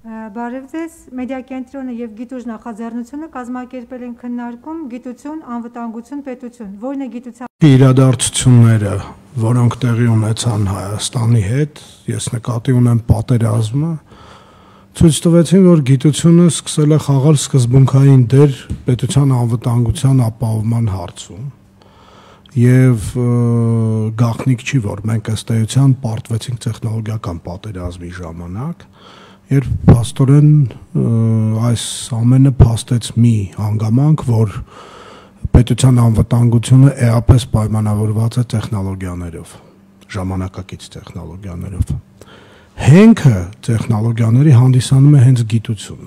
Բարև ձեզ, մեդիա կենտրոնը եւ գիտուժ նախաձեռնությունը կազմակերպել են քննարկում գիտություն, անվտանգություն, պետություն, որն է գիտության իրադարձությունները, որոնք տեղի ունեցան Հայաստանի հետ, ես նկատի ունեմ պատերազմը, ցույց տվեցին, որ գիտությունը սկսել է խաղալ սկզբունքային դեր պետության անվտանգության ապահովման հարցում։ Եվ գաղտնիք չի, որ մենք ըստ էության պարտվեցինք տեխնոլոգիական պատերազմի ժամանակ, երբ փաստորեն այս ամենը փաստեց մի հանգամանք, որ պետության անվտանգությունը էապես պայմանավորված է տեխնոլոգիաներով, ժամանակակից տեխնոլոգիաներով։ Հենքը տեխնոլոգիաների հանդիսանում է հենց գիտությունը։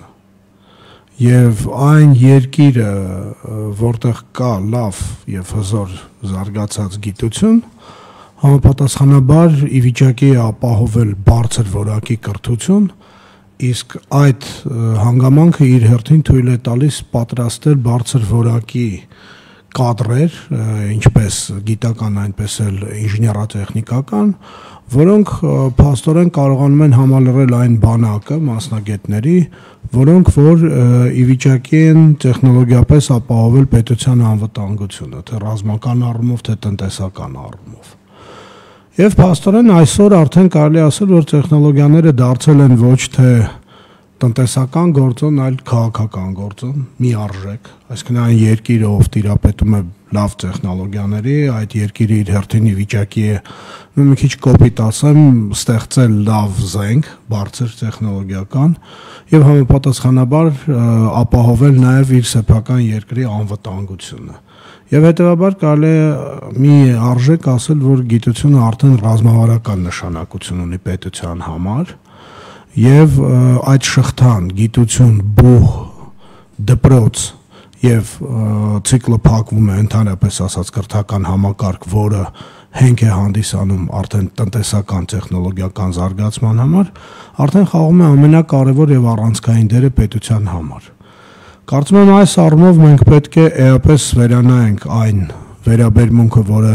Եվ այն երկիրը, որտեղ կա լավ եւ հզոր զարգացած գիտություն, համապատասխանաբար ի վիճակի է ապահովել բարձր որակի կրթություն, իսկ այդ հանգամանքը իր հերթին թույլ է տալիս պատրաստել բարձր որակի կադրեր, ինչպես գիտական, այնպես էլ ինժեներատեխնիկական, որոնք փաստորեն կարողանում են համալրել այն բանակը մասնագետների, որոնք որ ի վիճակի են տեխնոլոգիապես ապահովել պետության անվտանգությունը, թե ռազմական առումով, թե տնտեսական առումով։ Եվ փաստորեն այսօր արդեն կարելի ասել, որ տեխնոլոգիաները դարձել են ոչ թե տնտեսական գործոն, այլ քաղաքական գործոն, մի արժեք, այսինքն այն երկիրը, ով տիրապետում է լավ տեխնոլոգիաների, այդ երկիրը իր հերթին ի վիճակի է, մի քիչ կոպիտ ասեմ, ստեղծել լավ զենք, բարձր տեխնոլոգիական եւ համապատասխանաբար ապահովել նաեւ իր սեփական երկրի անվտանգությունը։ Եվ հետեւաբար կարելի է մի արժեք ասել, որ գիտությունը արդեն ռազմավարական նշանակություն ունի պետության համար, եւ այդ շղթան գիտություն, բուհ, դպրոց եւ ցիկլը փակվում է ընդհանրապես ասած կրթական համակարգ, որը հենք է հանդիսանում արդեն տնտեսական տեխնոլոգիական զարգացման համար, արդեն խաղում է ամենակարևոր եւ առանցքային դերը պետության համար։ Կարծում եմ այս առումով մենք պետք է էապես վերանայենք այն վերաբերմունքը, որը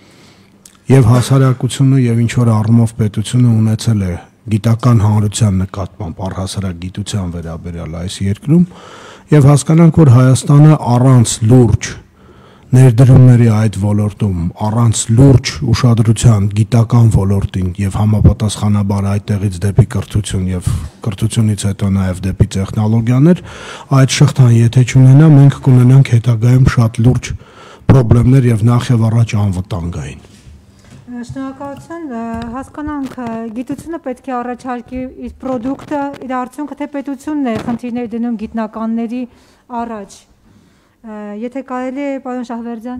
եւ հասարակությունը եւ ինչ որ առումով պետությունը ունեցել է գիտական հանրության նկատմամբ առհասարակ գիտության վերաբերյալ այս երկրում եւ հասկանանք, որ Հայաստանը առանց լուրջ ներդրումների այդ ոլորտում, առանց լուրջ ուշադրության գիտական ոլորտին եւ համապատասխանաբար այդտեղից դեպի կրթություն եւ կրթությունից հետո նաեւ դեպի տեխնոլոգիաներ, այդ շղթան եթե չունենա, մենք կունենանք հետագայում շատ լուրջ խնդիրներ եւ նախ եւ առաջ անվտանգային։ Շնորհակալություն, հասկանանք գիտությունը պետք է առաջարկի իր պրոդուկտը, իր արդյունքը, թե պետությունն է խնդիրներ դնում գիտնականների առաջ։ Եթե կարելի է, պարոն Շահվերդյան։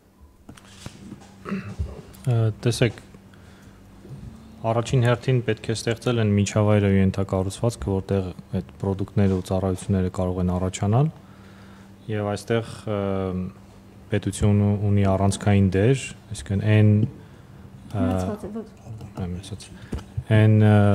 Տեսեք, առաջին հերթին պետք է ստեղծել են միջավայրը ենթակառուցվածքը, որտեղ այդ պրոդուկտները ու ծառայությունները կարող են առաջանալ, եւ այստեղ պետությունը ունի առանցքային դեր, այսինքն այն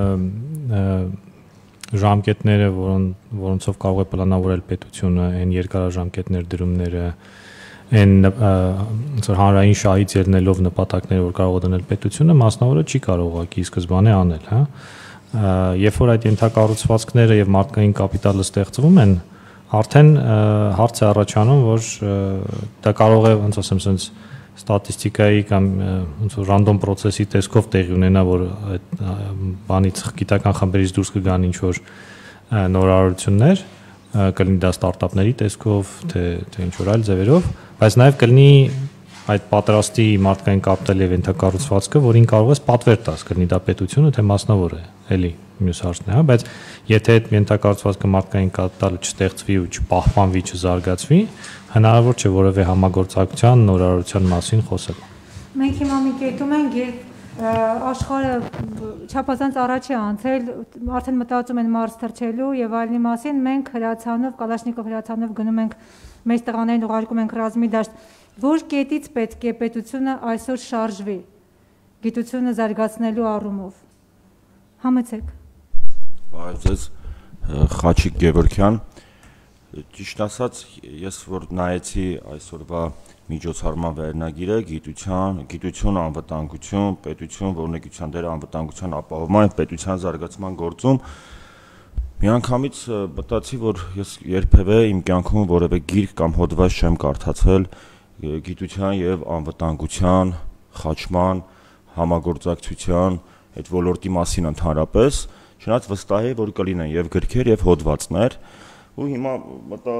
ժամկետները, որոնցով կարող է պլանավորել պետությունը, այն երկարաժամկետներ դրումները, այն հանրային շահից ելնելով նպատակները, որ կարող է դնել պետությունը, մասնավորը չի կարող ուղղակի սկզբանե անել, հա։ Երբ որ այդ ենթակառուցվածքները եւ մարդկային կապիտալը ստեղծվում են, արդեն հարց է առաջանում, որ դա կարող է, ոնց ասեմ, sense ստատիստիկայի կամ ոնց որ ռանդոմ process-ի տեսքով տեղի ունենա, որ այդ բանից գիտական խմբերից դուրս կգան ինչ որ նորարարություններ, կլինի դա ստարտափների տեսքով, թե ինչ որ այլ ձևերով, բայց նաև կլինի այդ պատրաստի մարդկային կապիտալ եւ ենթակառուցվածքը, որին կարող ես պատվեր տաս, կլինի դա պետությունը, թե մասնավոր է, էլի մյուս հարցն է, հա, բայց եթե այդ ենթակառուցվածքը մարդկային կապիտալը չստեղծվի ու չպահպանվի, չզարգացվի, հնարավոր չէ որևէ համագործակցության, նորարարության մասին խոսել։ Մենք հիմա մի կետում ենք, երբ աշխարհը չափազանց առաջ է անցել, արդեն մտածում են Մարս թռչելու եւ այլնի մասին, մենք հրացանով, Կալաշնիկով հրացանով գնում ենք մեծ տղաներին ուղարկում ենք ռազմի դաշտ, որ կետից պետք է պետությունը այսօր շարժվի գիտությունը զարգացնելու առումով։ Համեցեք։ Բարև ձեզ, Խաչիկ Գևորգյան, ճիշտ ասած, ես որ նայեցի այսօրվա միջոցառման վերնագիրը, գիտություն, անվտանգություն, պետություն, որոնիկության դերը անվտանգության ապահովման, պետության զարգացման գործում, Միանգամից մտածի, որ ես երբևէ իմ կյանքում որևէ գիրք կամ հոդված չեմ կարդացել գիտության եւ անվտանգության, խաչման, համագործակցության այդ ոլորտի մասին ընդհանրապես, չնայած վստահ եմ, որ կլինեն եւ գրքեր եւ հոդվածներ, ու հիմա մտա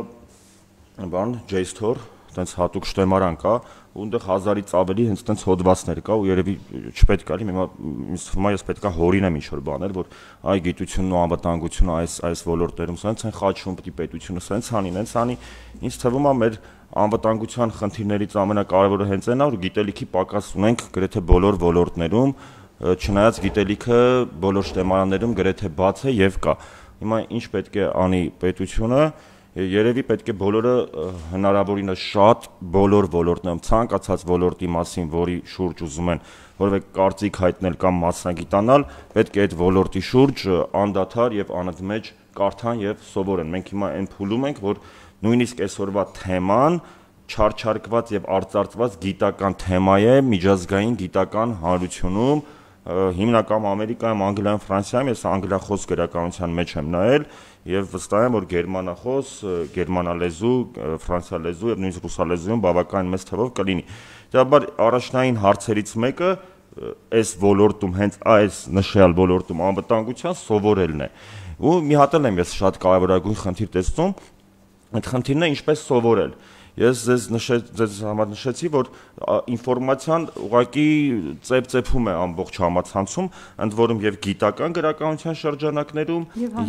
բան JSTOR, այտենց հատուկ շտեմարան կա, ու այնտեղ 1000-ից ավելի հենց այտենց հոդվածներ կա, ու երևի չպետք է, հիմա ես պետք է հորինեմ ինչ-որ բաներ, որ այ գիտությունն ու անվտանգությունը այս ոլորտերում սենց են խաչում, պետք է պետությունը սենց անի, ինձ թվում է մեր անվտանգության խնդիրներից ամենակարևորը հենց այն է, որ գիտելիքի պակաս ունենք գրեթե բոլոր ոլորտներում, չնայած գիտելիքը բոլոր շտեմարաններում գրեթե բաց է եւ կա։ Հիմա ինչ պետք է անի պետությունը, երևի պետք է բոլորը հնարավորինս շատ բոլոր ոլորտներում ցանկացած ոլորտի մասին, որի շուրջ ուզում են որևէ կարծիք հայտնել կամ մասնագիտանալ, պետք է այդ ոլորտի շուրջ անդադար եւ անընդմեջ կարդան եւ սովորեն։ Մենք հիմա այն փուլում ենք, որ նույնիսկ այսօրվա թեման չարչարկված եւ արծարծված գիտական թեմա է միջազգային գիտական հանրությունում, հիմնական Ամերիկայում, Անգլիայում, Ֆրանսիայում, ես անգլիախոս գրականության մեջ եմ նայել եւ վստահ եմ, որ գերմանախոս, գերմանալեզու, ֆրանսիալեզու եւ նույնիսկ ռուսալեզուում բավական մեծ թվով կլինի։ Դեպաբար առաջնային հարցերից մեկը այս ոլորտում, հենց այս նշյալ ոլորտում անվտանգության սովորելն է։ Ու մի հատ եմ ես շատ կարևորագույն խնդիր տեսնում, այդ խնդիրն է ինչպես սովորել։ Ես ձեզ համար նշեցի, որ ինֆորմացիան ուղղակի ծեփ-ծեփում է ամբողջ համացանցում, ընդ որում եւ գիտական գրականության շրջանակներում,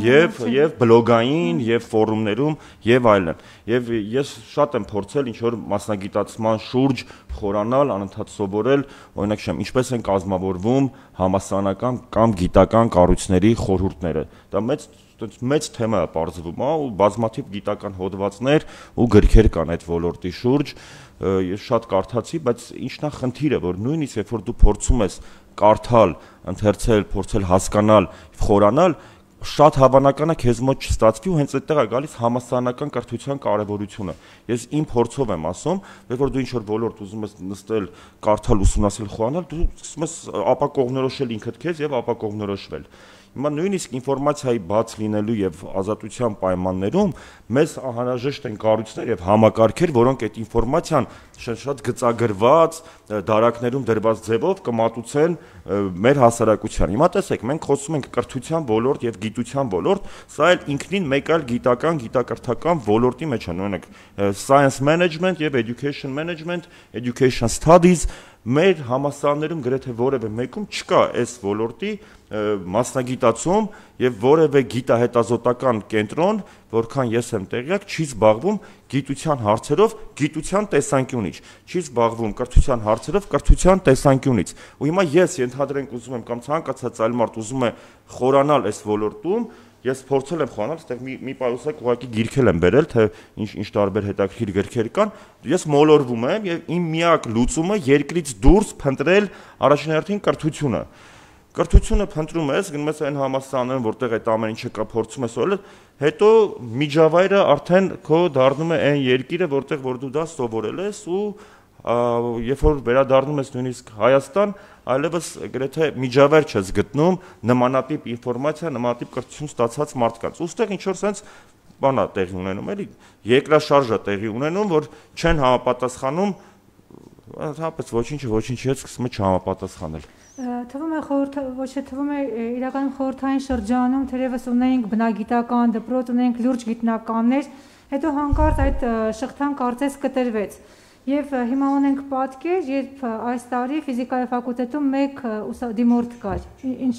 եւ բլոգային, եւ ֆորումներում, եւ այլն։ Եվ ես շատ եմ փորձել ինչ որ մասնագիտացման շուրջ խորանալ, անընդհատ սովորել, օրինակ շեմ, ինչպես են կազմավորվում համասարանական կամ գիտական կառույցների խորհուրդները։ Դա մեծ թեմա է պարզվում, ու բազմաթիվ գիտական հոդվածներ ու գրքեր կան այդ ոլորտի շուրջ, ես շատ կարդացի, բայց ինչն է խնդիրը, որ նույնիսկ երբ որ դու փորձում ես կարդալ, ընթերցել, փորձել հասկանալ, խորանալ, շատ հավանական է քեզ մոտ չստացվի ու հենց այդտեղ է գալիս համասարանական կրթության կարևորությունը։ Ես իմ փորձով եմ ասում, երբ որ դու ինչ-որ ոլորտ ուզում ես նստել, կարդալ, ուսումնասիրել, խորանալ, դու սկսում ես ապակողնորոշել ինքդ քեզ եւ ապակողնորոշվել։ Հիմա նույնիսկ ինֆորմացիայի բաց լինելու եւ ազատության պայմաններում մեզ անհրաժեշտ են կառույցներ եւ համակարգեր, որոնք այդ ինֆորմացիան շատ գծագրված, դարակներում դրված ձևով կմատուցեն մեր հասարակության։ Հիմա տեսեք, մենք խոսում ենք կրթության ոլորտ եւ գիտության ոլորտ, սա էլ ինքնին մեկ այլ գիտակրթական ոլորտի մեջ է, օրինակ science management եւ education management, education studies, մեր համալսարաններում գրեթե որևէ մեկում չկա այս ոլորտի մասնագիտացում եւ որևէ գիտահետազոտական կենտրոն, որքան ես եմ տեղյակ, չի զբաղվում գիտության հարցերով գիտության տեսանկյունից, չի զբաղվում կրթության հարցերով կրթության տեսանկյունից։ Ու հիմա ես ենթադրենք ուզում եմ կամ ցանկացած այլ մարդ ուզում է խորանալ այս ոլորտում, ես փորձել եմ խորանալ, այստեղ մի պարուսակ ուղղակի գիրքել եմ բերել, թե ինչ տարբեր հետաքրքիր գրքեր կան, ես մոլորվում եմ եւ իմ միակ լուծումը երկրից դուրս փնտրել առաջին հերթին կրթությունը։ Կրթությունը փնտրում ես, գնում ես այն համալսարաններում, որտեղ այդ ամեն ինչը կա, փորձում ես սովորել, հետո միջավայրը արդեն քո դառնում է այն երկիրը, որտեղ որ դու դա սովորել ես ու երբ որ վերադառնում ես նույնիսկ Հայաստան, այլևս գրեթե միջավայր չես գտնում նմանատիպ ինֆորմացիա, նմանատիպ կրթություն ստացած մարդկանց։ Ոստեղ ինչ որ sense բան է տեղի ունենում, էլի երկրաշարժ է տեղի ունենում, որ չեն համապատասխանում, հապած ոչինչի հետ սկսում է չհամապատասխանել։ Թվում է ոչ թե թվում է իրականում խորհրդային շրջանում թերևս ունեինք բնագիտական դպրոց, ունեինք լուրջ գիտնականներ, հետո հանկարծ այդ շղթան կարծես կտրվեց։ Եվ հիմա ունենք պատկեր, երբ այս տարի ֆիզիկայի ֆակուլտետում մեկ դիմորդ կար։ Ինչ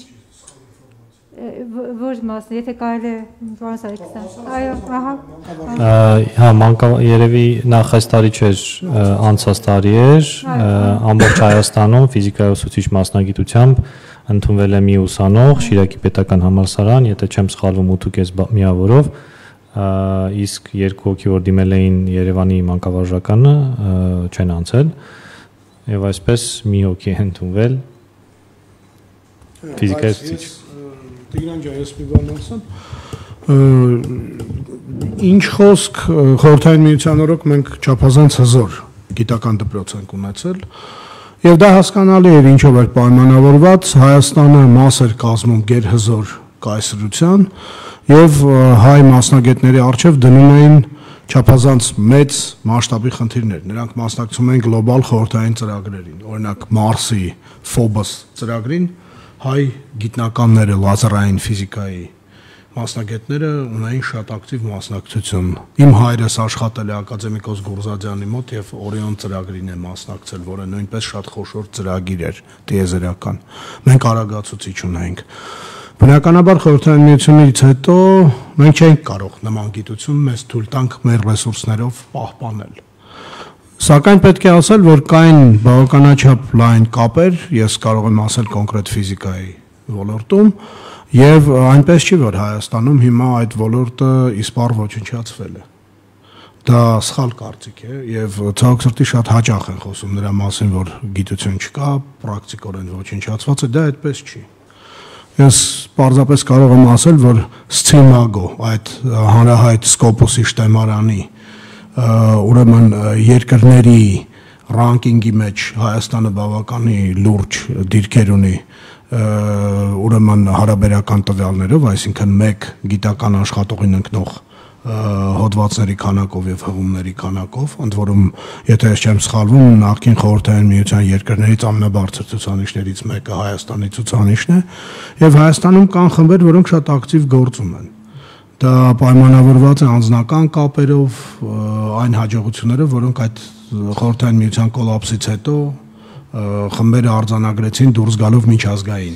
ոչ մասն, եթե կարելի է բան Սարգսյան։ Այո, ահա։ Հա, մանկա երևի նախ այս տարի չէր, անցած տարի էր, ամբողջ Հայաստանում ֆիզիկայի ուսուցիչ մասնագիտությամբ ընդունվել է մի ուսանող Շիրակի պետական համալսարան, եթե չեմ սխալվում 8.5 միավորով, իսկ երկու հոգի որ դիմել էին Երևանի մանկավարժականը չեն անցել եւ այսպես մի հոգի է ընդունվել ֆիզիկայի ուսուցիչ։ Տիգրան ջան, ես մի բան ասեմ, ինչ խոսք խորհրդային միության օրոք մենք չափազանց հզոր գիտական դպրոց ենք ունեցել եւ դա հասկանալի էր ինչով էր պայմանավորված, Հայաստանը մաս էր կազմում գերհզոր կայսրության եւ հայ մասնագետների արչեւ դնում էին չափազանց մեծ մասշտաբի խնդիրներ։ Նրանք մասնակցում են գլոբալ խորհրդային ծրագրերին, օրինակ Մարսի Phobos ծրագրին, հայ գիտնականները լազերային ֆիզիկայի մասնագետները ունեին շատ ակտիվ մասնակցություն։ Իմ հայրս աշխատել է ակադեմիկոս Գուրզադյանի մոտ եւ Օրիոն ծրագրին է մասնակցել, որը նույնպես շատ խոշոր ծրագիր էր, տիեզերական։ Մենք արագացուցիչ ունենք։ Բնականաբար խորհրդային միությունից հետո մենք չենք կարող նման գիտություն մեզ թույլ տանք մեր ռեսուրսներով պահպանել։ Սակայն պետք է ասել, որ կային բավականաչափ լայն կապեր, ես կարող եմ ասել կոնկրետ ֆիզիկայի ոլորտում, եւ այնպես չի, որ Հայաստանում հիմա այդ ոլորտը իսպառ ոչնչացվել է։ Դա սխալ կարծիք է եւ ցավոք սրտի շատ հաճախ են խոսում նրա մասին, որ գիտություն չկա, պրակտիկորեն ոչնչացված է, դա այդպես չի։ Ես պարզապես կարող եմ ասել, որ Սցիմագո, այդ հանրահայտ Սկոպոսի շտեմարանի ուրեմն երկրների ռանկինգի մեջ Հայաստանը բավականի լուրջ դիրքեր ունի ուրեմն հարաբերական տվյալներով, այսինքն մեկ գիտական աշխատողին ընկնող հոդվածների քանակով եւ հղումների քանակով, ընդ որում, եթե ես չեմ սխալվում, նախկին խորհրդային միության երկրներից ամենաբարձր ցուցանիշներից մեկը Հայաստանի ցուցանիշն է, եւ Հայաստանում կան խմբեր, որոնք շատ ակտիվ գործում են։ Դա պայմանավորված է անձնական կապերով, այն հաջողություններով, որոնք այդ խորհրդային միության կոլապսից հետո խմբերը արձանագրեցին դուրս գալով միջազգային,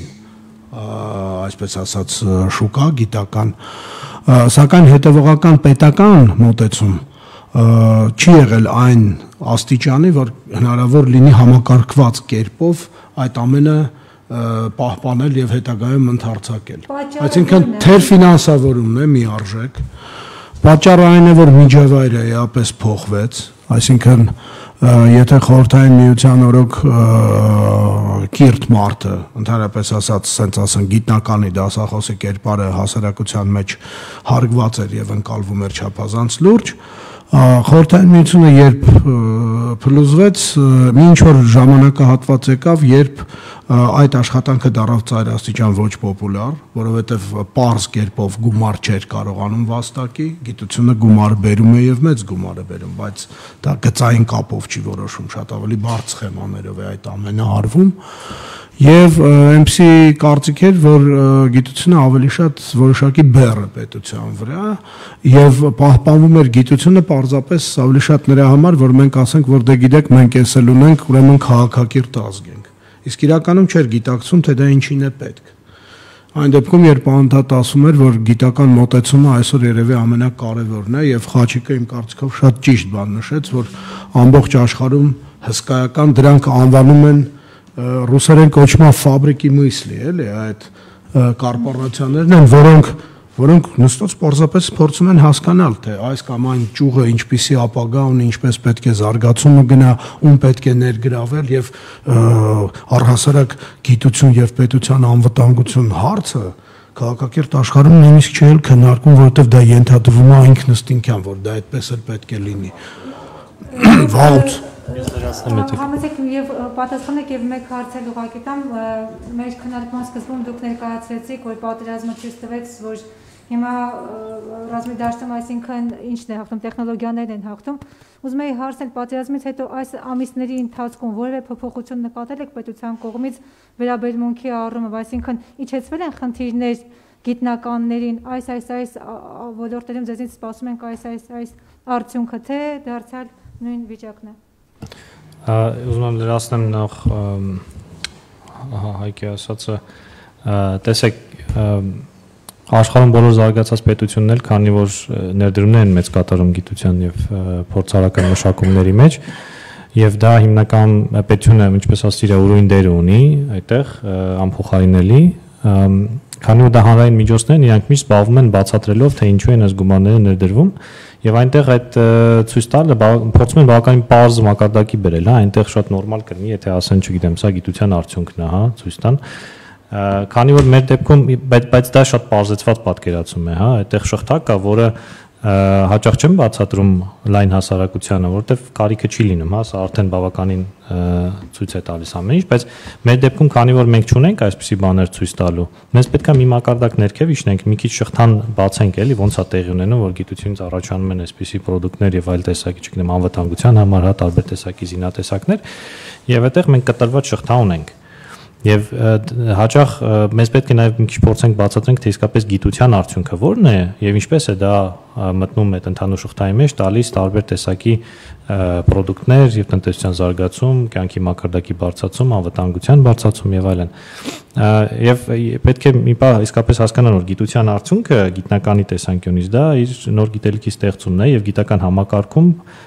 այսպես ասած, շուկա գիտական, սակայն հետևողական պետական մոտեցում չի եղել այն աստիճանի, որ հնարավոր լինի համակարգված կերպով այդ ամենը պահպանել եւ հետագայում ընդարձակել։ Այսինքն թեր ֆինանսավորումն է մի արժեք։ Պատճառը այն է, որ միջավայրը էապես փոխվեց, այսինքն եթե խորհրդային միության օրոք կիրթ մարդը, ընդհանրապես ասած, ասենք ասեն գիտնականի դասախոսի կերպարը հասարակության մեջ հարգված էր եւ ընկալվում էր չափազանց լուրջ, խորհրդային միությունը երբ փլուզվեց, մի ինչ-որ ժամանակահատված եկավ, երբ այդ աշխատանքը դառավ ծայրաստիճան ոչ պոպուլար, որովհետև պարզ կերպով գումար չէր կարողանում վաստակի, գիտությունը գումար բերում է եւ մեծ գումար է բերում, բայց դա գծային կապով չի որոշում, շատ ավելի բարդ սխեմաներով է այդ ամենը արվում։ Եվ այնպիսի կարծիք էր, որ գիտությունը ավելի շատ որոշակի բեռ է պետության վրա եւ պահպանվում էր գիտությունը պարզապես ավելի շատ նրա համար, որ մենք ասենք, որ դե գիտեք, մենք էս էլ ունենք, ուրեմն քաղաքակիրթ ազգ ենք։ Իսկ իրականում չէր գիտակցում, թե դա ինչին է պետք։ Այն դեպքում, երբ անդադ ասում էր, որ գիտական մոտեցումը այսօր երևի ամենակարևորն է եւ Խաչիկը իմ կարծիքով շատ ճիշտ բան նշեց, որ ամբողջ աշխարհում հսկայական դրանք անվանում են ռուսերեն կոչվում ֆաբրիկի միսլի, էլի, այդ կորպորացիաներն են, որոնք նստած պարզապես փորձում են հասկանալ, թե այս կամ այն ճյուղը ինչպիսի ապագա ունի, ինչպես պետք է զարգացումը գնա, ում պետք է ներգրավել եւ առհասարակ գիտություն եւ պետության անվտանգություն հարցը քաղաքակիրթ աշխարհում նույնիսկ չի քննարկվում, որովհետեւ դա ենթադրվում է ինքնըստինքյան, որ դա այդպես էլ պետք է լինի։ Վաղուց Համեցեք եւ պատասխանեք եւ մեկ հարց էլ ուղղակի տամ, մեր քննարկման սկզբում դուք ներկայացրեցիք, որ պատերազմը ցույց տվեց, որ հիմա ռազմի դաշտում, այսինքն ինչն է հաղթում, տեխնոլոգիաներն են հաղթում։ Ուզում եի հարցնել, պատերազմից հետո այս ամիսների ընթացքում որևէ փոփոխություն նկատել եք պետության կողմից վերաբերմունքի առումով, այսինքն իջեցվել են խնդիրներ գիտնականներին, այս ոլորտերում ձեզնից սպասում ենք այս արդյունքը, թե դարձյալ նույն վիճակն է։ Ուզում եմ լրացնեմ նախ Հայկի ասածը, տեսեք, աշխարհում բոլոր զարգացած պետությունն էլ, քանի որ ներդրումներ են մեծ կատարում գիտության եւ փորձարարական մշակումների մեջ, եւ դա հիմնական պետությունը, ինչպես ասիր, ուրույն դեր ունի այդտեղ անփոխարինելի, քանի որ դա հանրային միջոցներն իրանք միշտ զբաղվում են բացատրելով, թե ինչու են այս գումարները ներդրվում, եւ այնտեղ այդ ցույց տալը փորձում են բավականին պարզ մակարդակի բերել, հա, այնտեղ շատ նորմալ կլինի, եթե ասեն, չգիտեմ, սա գիտության արդյունքն է, հա, ցույց տան։ Քանի որ մեր դեպքում, բայց դա շատ պարզեցված պատկերացում է, հա, այդտեղ շղթա կա, որը հաճախ չեմ բացատրում լայն հասարակությանը, որովհետև կարիքը չի լինում, հա, սա արդեն բավականին ցույց է տալիս ամեն ինչ, բայց մեր դեպքում քանի որ մենք չունենք այսպիսի բաներ ցույց տալու, մենք պետք է մի մակարդակ ներքև իջնենք, մի քիչ շղթան բացենք, էլի, ոնց է տեղի ունենում, որ գիտությունից առաջանում են այսպիսի պրոդուկտներ եւ այլ տեսակի, չգիտեմ, անվտանգության համար, հա, տարբեր տեսակի զինատեսակներ, եւ այդտեղ մենք կտրված շղթա ունենք։ Եվ հաճախ մեզ պետք է նաև մի քիչ փորձենք բացատրենք, թե իսկապես գիտության արդյունքը ո՞րն է եւ ինչպես է դա մտնում այդ ընդհանուր շղթայի մեջ, տալիս տարբեր տեսակի պրոդուկտներ եւ տնտեսության զարգացում, կյանքի մակարդակի բարձրացում, անվտանգության բարձրացում եւ այլն։ Եվ պետք է մի բան իսկապես հասկանալ, որ գիտության արդյունքը գիտնականի տեսանկյունից դա իր նոր գիտելիքի ստեղծումն է եւ գիտական համակարգում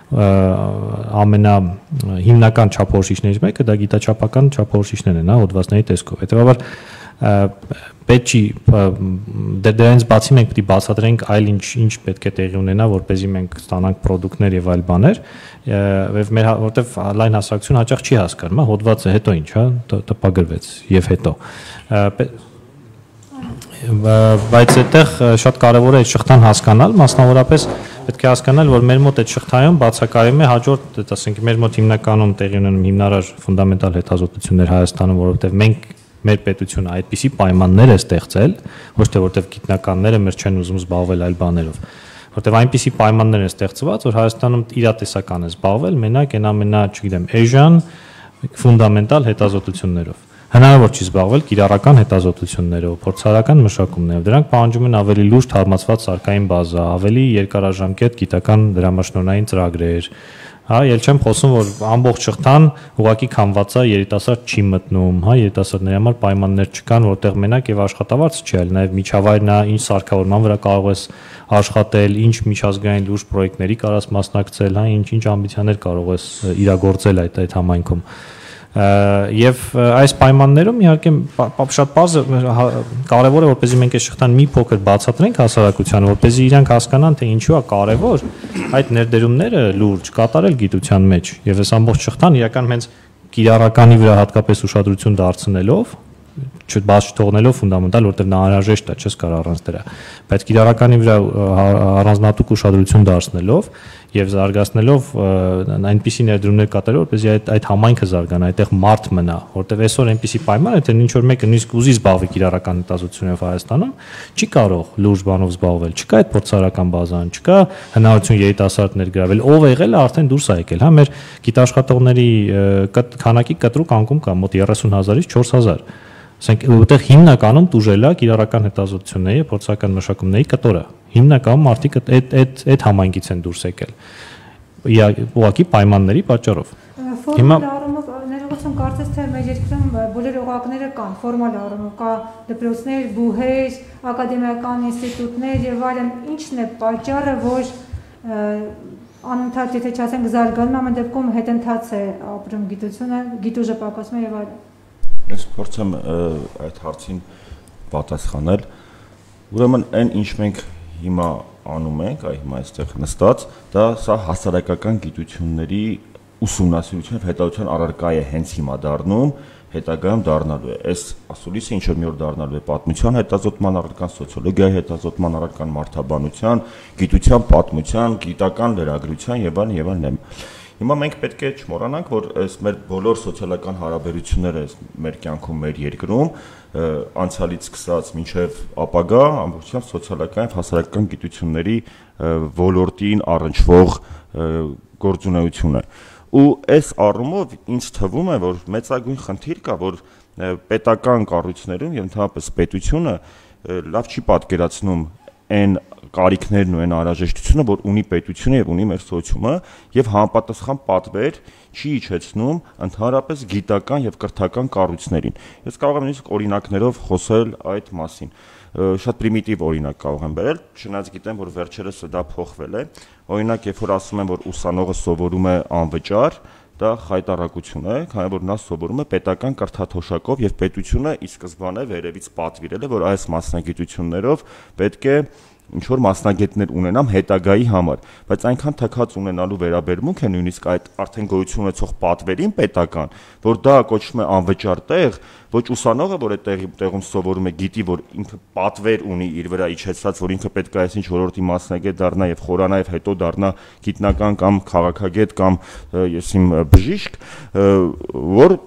ամենահիմնական չափորոշիչներից մեկը դա գիտաչափական չափորոշիչներն են, հա, հոդվածների տեսքով։ Հետեւաբար պետք չի դրանից բացի մենք պետք է բացատրենք այլ ինչ պետք է տեղի ունենա, որպեսզի մենք ստանանք պրոդուկտներ եւ այլ բաներ, եւ մեր որտեվ լայն հասարակություն հաճախ չի հասկանում, հա, հոդվածը հետո ինչ, հա, տպագրվեց եւ հետո բայց այդտեղ շատ կարեւոր է այդ շղթան հասկանալ, մասնավորապես պետք է հասկանալ, որ մեր մոտ այդ շղթայում բացակայում է հաջորդ, ասենք մեր մոտ հիմնականում տեղի ունենում հիմնարար ֆունդամենտալ հետազոտություններ Հայաստանում, որովհետեւ մենք մեր պետությունը այդպիսի պայմաններ է ստեղծել, ոչ թե որտեվ գիտնականները մեր չեն ուզում զբաղվել այլ բաներով, որտեվ այնպիսի պայմաններ են ստեղծված, որ Հայաստանում իրատեսական է զբաղվել մենակ այն ամենա, չգիտեմ, էժան ֆունդամենտալ հետազոտություններով։ Հնարավոր չի զբաղվել կիրառական հետազոտություններով, փորձարարական մշակումներով։ Դրանք պահանջում են ավելի լուրջ թարմացված սարքային բազա, ավելի երկարաժամկետ գիտական դրամաշնորհային ծրագրեր։ Հա, ել չեմ խոսում, որ ամբողջ շղթան ուղակի քամված է, երիտասարդ չի մտնում, հա, երիտասարդների համար պայմաններ չկան, որտեղ մենակ եւ աշխատավարձ չի, այլ նաեւ միջավայրն է, ինչ սարքավորման վրա կարող ես աշխատել, ինչ միջազգային լուրջ պրոյեկտների կարաս մասնակցել, հա, ինչ ամբիցիաներ կարող ես իրագործել այդ համայնքում։ Եվ այս պայմաններում իհարկե շատ բարձ կարևոր է որպեսզի մենք այս շղթան մի փոքր բացատրենք հասարակությանը, որպեսզի իրանք հասկանան, թե ինչու է կարևոր այդ ներդրումները լուրջ կատարել գիտության մեջ։ Եվ այս ամբողջ շղթան իրական հենց կիրառականի վրա հատկապես ուշադրություն դարձնելով, չբաց չթողնելով ֆունդամենտալ, որտեղ նա անհրաժեշտ է, չես կարող առանց դրա, բայց կիրառականի վրա առանձնատուկ ուշադրություն դարձնելով եւ զարգացնելով այնպիսի ներդրումներ կատարել, որպեսզի այդ համայնքը զարգանա, այդտեղ մարդ մնա, որտեղ այսօր այնպիսի պայման է, թե ինչ որ մեկը նույնիսկ ուզի զբաղվի կիրառական հետազոտությունով Հայաստանում, չի կարող լուրջ բանով զբաղվել, չկա այդ փորձարարական բազան, չկա հնարավորություն երիտասարդ ներգրավել, ով եղել է արդեն դուրս է եկել, հա, մեր գիտաշխատողների քանակի կտրուկ անկում կա, մոտ 30,000-ից 4,000, ասենք որտեղ հիմնականում տուժել է կիրառական հետազոտությունների, փորձարարական մշակումների կտորը, հիմնականում մարդիկ այդ համայնքից են դուրս եկել, ուղղակի պայմանների պատճառով։ Հիմա ներողություն, կարծես թե մեր երկրում բոլոր օղակները կան, ֆորմալ առումով կա դպրոցներ, բուհեր, ակադեմիական ինստիտուտներ եւ այլն, ինչն է պատճառը, որ անընդհատ, եթե չասենք զարգանում, ամեն դեպքում հետընթաց է ապրում գիտությունը, գիտուժը պակասում է եւ այլն։ Ես փորձեմ այդ հարցին պատասխանել։ Ուրեմն այն ինչ մենք հիմա անում ենք, հիմա այստեղ նստած, դա սա հասարակական գիտությունների ուսումնասիրություն եւ հետազոտության առարկա է հենց հիմա դառնում, հետագայում դառնալու է։ Այս ասուլիսը ինչ որ մի օր դառնալու է պատմության հետազոտման առարկան, սոցիոլոգիայի հետազոտման առարկան, մարդաբանության, գիտության պատմության, գիտական լրագրության եւ այլն։ Հիմա մենք պետք է չմոռանանք, որ այս մեր բոլոր սոցիալական հարաբերությունները մեր կյանքում, մեր երկրում անցյալից սկսած մինչև ապագա ամբողջությամբ սոցիալական եւ հասարակական գիտությունների ոլորտին առնչվող գործունեություն է։ Ու այս առումով ինձ թվում է, որ մեծագույն խնդիր կա, որ պետական կառույցներում եւ ընդհանրապես պետությունը լավ չի պատկերացնում այն կարիքներն ու այն անհրաժեշտությունը, որ ունի պետությունը եւ ունի մեր սոցիումը եւ համապատասխան պատվեր չի իջեցնում ընդհանրապես գիտական եւ կրթական կառույցներին։ Ես կարող եմ նույնիսկ օրինակներով խոսել այդ մասին։ Շատ պրիմիտիվ օրինակ կարող եմ բերել, չնայած գիտեմ, որ վերջերս դա փոխվել է։ Օրինակ, երբ որ ասում են, որ ուսանողը սովորում է անվճար, դա խայտարակություն է, քանի որ նա սովորում է պետական կրթաթոշակով եւ պետությունը ի սկզբանե վերևից պատվիրել է, որ այս մասնագիտություններով պետք է ինչ որ մասնագետներ ունենամ հետագայի համար, բայց այնքան թքած ունենալու վերաբերմունք է նույնիսկ այդ արդեն գոյություն ունեցող պատվերին պետական, որ դա կոչվում է անվճար տեղ, ոչ ուսանողը, որ այդ տեղում սովորում է, գիտի, որ ինքը պատվեր ունի իր վրա իջեցած, որ ինքը պետք է այսինչ ոլորտի մասնագետ դառնա եւ խորանա եւ հետո դառնա գիտնական կամ քաղաքագետ կամ եսիմ բժիշկ, որ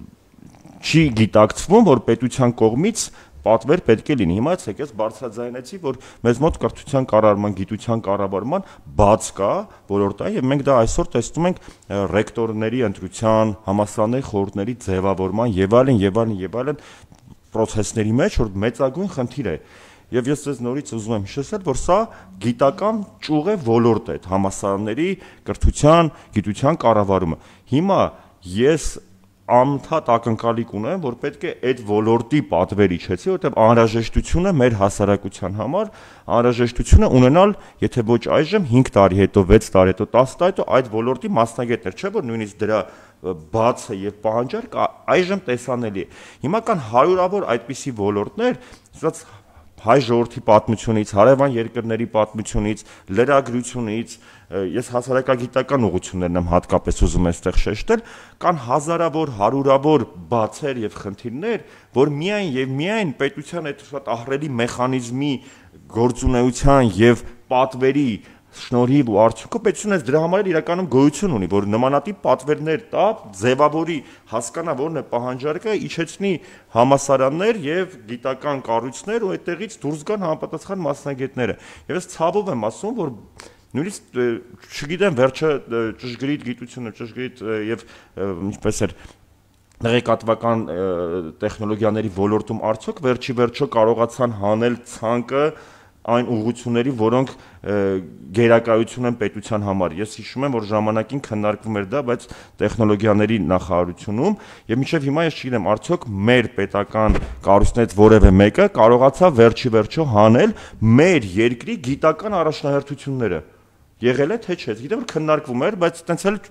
չի գիտակցվում, որ պետության կողմից պատվեր պետք է լինի։ Հիմա ես բարձրաձայնեցի, որ մեզ մոտ կրթության կառավարման, գիտության կառավարման բաց կա ոլորտային եւ մենք դա այսօր տեսնում ենք ռեկտորների ընտրության, համալսարանների խորհուրդների ձևավորման եւ այլն process-ների մեջ, որ մեծագույն խնդիր է։ Եվ ես ձեզ նորից ուզում եմ հիշեցնել, որ սա գիտական ճյուղ է ոլորտ է, համալսարանների կրթության, գիտության կառավարումը։ Հիմա ես անընդհատ ակնկալիք ունեմ, որ պետք է այդ ոլորտի պատվեր իջեցի, որտեղ անհրաժեշտությունը մեր հասարակության համար անհրաժեշտությունը ունենալ, եթե ոչ այժմ 5 տարի հետո, 6 տարի հետո, 10 տարի հետո այդ ոլորտի մասնագետներ, չէ՞ որ նույնիսկ դրա բացը եւ պահանջարկ այժմ տեսանելի է։ Հիմա կան հարյուրավոր այդպիսի ոլորտներ, ասած հայ ժողովրդի պատմությունից, հարևան երկրների պատմությունից, լրագրությունից, ես հասարակագիտական ուղղություններն եմ հատկապես ուզում այստեղ շեշտել, կան հազարավոր, հարյուրավոր բացեր եւ խնդիրներ, որ միայն եւ միայն պետության այդ շատ ահռելի մեխանիզմի գործունեության եւ պատվերի շնորհիվ ու արդյունքով պետությունը դրա համար իրականում գոյություն ունի, որ նմանատիպ պատվերներ տա, ձևավորի, հասկանա որն է պահանջարկը, իջեցնի համալսարաններ եւ գիտական կառույցներ ու այդտեղից դուրս գան համապատասխան մասնագետները։ Եվ ես ցավով եմ ասում, որ նույնիսկ չգիտեմ վերջը ճշգրիտ գիտությունը, ճշգրիտ եւ ինչպես էր տեղեկատվական տեխնոլոգիաների ոլորտում արդյոք վերջի վերջո կարողացան հանել ցանկը այն ուղղությունների, որոնք գերակայություն են պետության համար։ Ես հիշում եմ, որ ժամանակին քննարկվում էր դա, բայց տեխնոլոգիաների նախարարությունում եւ մինչեւ հիմա ես չգիտեմ, արդյոք մեր պետական կառույցներից որևէ մեկը կարողացավ վերջի վերջո հանել մեր երկրի գիտական առաջնահերթությունները։ Եղել է թե չէ, գիտեմ որ քննարկվում էր, բայց տենց էլ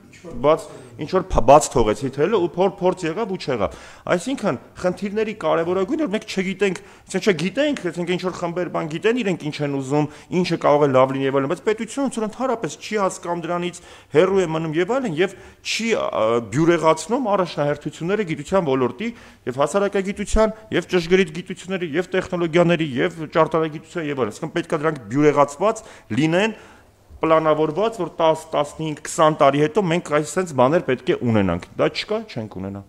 ինչ որ բաց թողեցի թելը ու փորձ եղավ ու չեղավ։ Այսինքն խնդիրների կարևորագույնը որ մենք չգիտենք, այսինքն չգիտենք, այսինքն ինչ որ խմբեր բան գիտեն, իրենք ինչ են ուզում, ինչը կարող է լավ լինի եւ այլն, բայց պետությունը ընդհանրապես չի հասկանում դրանից, հեռու է մնում եւ այլն եւ չի բյուրեղացնում առաջնահերթությունները գիտության ոլորտի եւ հասարակագիտության եւ ճշգրիտ գիտությունների եւ տեխնոլոգիաների եւ ճարտարագիտության եւ այլն։ Այսինքն պետք է դրանք բյուրեղացված լինեն պլանավորված, որ 10, 15, 20 տարի հետո մենք այսպես բաներ պետք է ունենանք։ Դա չկա, չենք ունենա։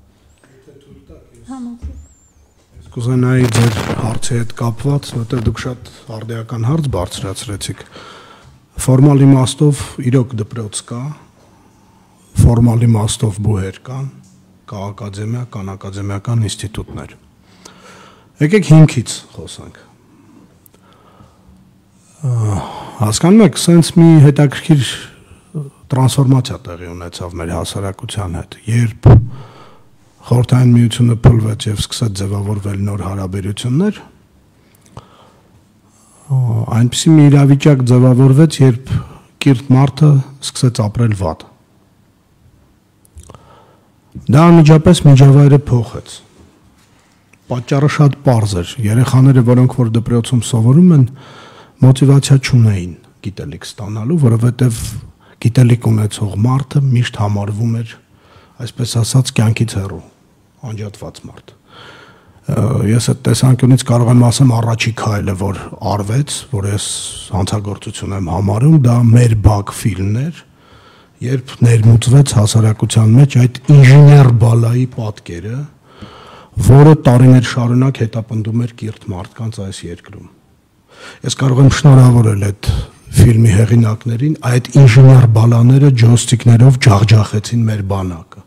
Ես կուզենայի ձեր հարցի հետ կապված, որտեղ դուք շատ արդիական հարց բարձրացրեցիք։ Ֆորմալ իմաստով իրոք դպրոց կա, ֆորմալ իմաստով բուհեր կան, կա ակադեմիա, կան ակադեմիական ինստիտուտներ։ Եկեք հիմքից խոսանք։ Հասկանում եք, սենց մի հետաքրքիր տրանսֆորմացիա տեղի ունեցավ մեր հասարակության հետ, երբ Խորհրդային Միությունը փլվեց եւ սկսեց ձևավորվել նոր հարաբերություններ, այնպիսի մի իրավիճակ ձևավորվեց, երբ կիրթ մարդը սկսեց ապրել վատ։ Դա անմիջապես միջավայրը փոխեց։ Պատճառը շատ պարզ էր, երեխաները, որոնք որ դպրոցում սովորում են, մոտիվացիա չունեին գիտելիք ստանալու, որովհետև գիտելիք ունեցող մարդը միշտ համարվում էր, այսպես ասած, կյանքից հեռու, անջատված մարդ։ Ես այդ տեսանկյունից կարող եմ ասեմ առաջի քայլը, որ արվեց, որ ես հանցագործություն եմ համարում, դա մեր Բաքվիլն էր, երբ ներմուծվեց հասարակության մեջ այդ ինժեներ բալայի պատկերը, որը տարիներ շարունակ հետապնդում էր կիրթ մարդկանց այս երկրում։ Ես կարող եմ շնորհավորել այդ ֆիլմի հեղինակներին, այդ ինժեներ բալաները ջոյստիկներով ջախջախեցին մեր բանակը,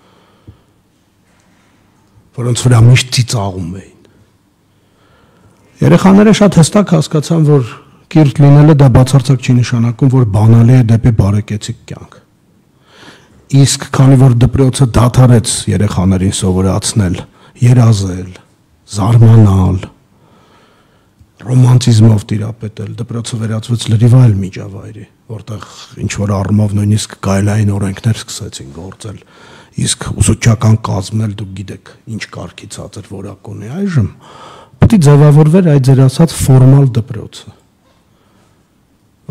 որոնց վրա միշտ ծիծաղում էին։ Երեխաները շատ հստակ հասկացան, որ կիրթ լինելը դա բացարձակ չի նշանակում, որ բանալի է դեպի բարեկեցիկ կյանք։ Իսկ քանի որ դպրոցը դադարեց երեխաներին սովորացնել, երազել, զարմանալ, ռոմանտիզմով տիրապետել, դպրոցը վերածվեց լրիվ այլ միջավայրի, որտեղ ինչ-որ առումով նույնիսկ գայլային օրենքներ սկսեցին գործել, իսկ ուսուցչական կազմն էլ դուք գիտեք ինչ կարգի ցածր որակ ունի այժմ, պետք է ձևավորվեր այդ ձեր ասած ֆորմալ դպրոցը,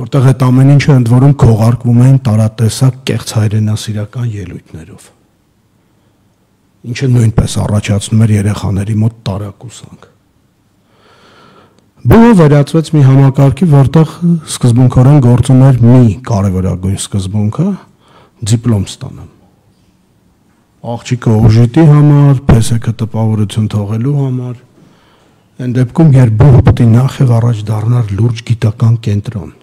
որտեղ այդ ամեն ինչը ընդ որում քողարկվում էին տարատեսակ կեղծ հայրենասիրական ելույթներով, ինչը նույնպես առաջացնում էր երեխաների մոտ տարակուսանք։ Բուհը վերածվեց մի համակարգի, որտեղ սկզբունքորեն գործում էր մի կարևորագույն սկզբունքը՝ դիպլոմ ստանամ։ Աղջիկը օժիտի համար, փեսեքը տպավորություն թողելու համար, այն դեպքում, երբ բուհը պետք է նախ եւ առաջ դառնար լուրջ գիտական կենտրոն։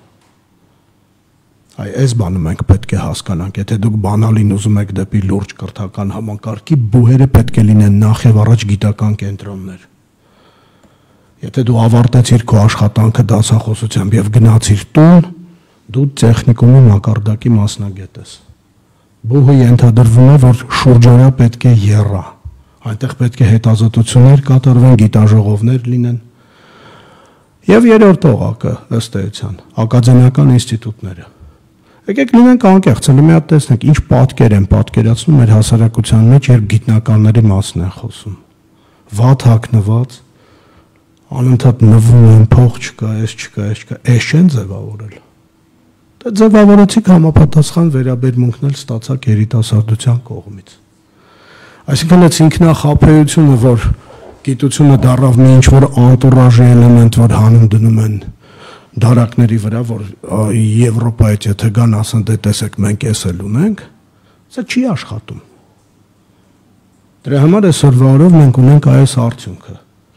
Այս բանը մենք պետք է հասկանանք, եթե դուք բանալին ուզում եք դեպի լուրջ կրթական համակարգի, բուհերը պետք է լինեն նախ եւ առաջ գիտական կենտրոններ։ Եթե դու ավարտեցիր քո աշխատանքը դասախոսությամբ եւ գնացիր տուն, դու տեխնիկումի մակարդակի մասնագետ ես։ Բուհը ենթադրվում է, որ շուրջօրյա պետք է եռա, այնտեղ պետք է հետազոտություններ կատարվեն, գիտաժողովներ լինեն։ Եվ երրորդ օղակը, ըստ էության, ակադեմիական ինստիտուտները։ Եկեք լինենք անկեղծ, մի հատ տեսնենք, ինչ պատկեր են պատկերացնում մեր հասարակության մեջ, երբ գիտնականների մասն են խոսում։ Վատ հագնված, անընդհատ նվում են, փող չկա, այս չեն ձևավորել։ Դա ձևավորեցիք համապատասխան վերաբերմունքն էլ ստացակ երիտասարդության կողմից։ Այսինքն այս ինքնախաբեությունը, որ գիտությունը դառավ մի ինչ-որ անտուրաժի էլեմենտ, որ հանում դնում են դարակների վրա, որ Եվրոպայից եթե գան ասեն, դե տեսեք մենք էս էլ ունենք, սա չի աշխատում։ Դրա համար այսօրվա օրով մենք ունենք այս արդյունքը։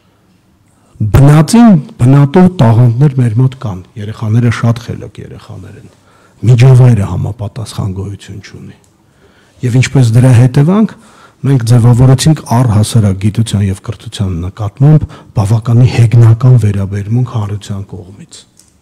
Բնատու տաղանդներ մեր մոտ կան, երեխաները շատ խելոք երեխաներ են, միջավայրը համապատասխան գոյություն չունի։ Եվ ինչպես դրա հետևանք, մենք ձևավորեցինք առհասարակ գիտության եւ կրթության նկատմամբ բավականին հեգնական վերաբերմունք հանրության կողմից։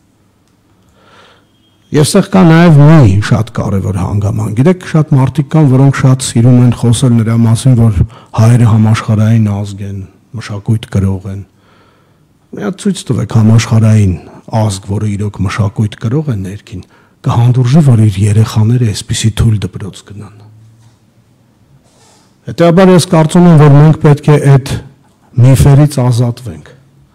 Եվ սա կա նաեւ մի շատ կարևոր հանգաման։ Գիտեք, շատ մարդիկ կան, որոնք շատ սիրում են խոսել նրա մասին, որ հայերը համաշխարհային ազգ են, մշակույթ կրող են։ Մի հատ ցույց տվեք համաշխարհային ազգ, որը իրոք մշակույթ կրող է ներքին, կհանդուրժի, որ իր երեխաները այսպիսի թույլ դպրոց գնան։ Հետեւաբար ես կարծում եմ, որ մենք պետք է այդ միֆերից ազատվենք։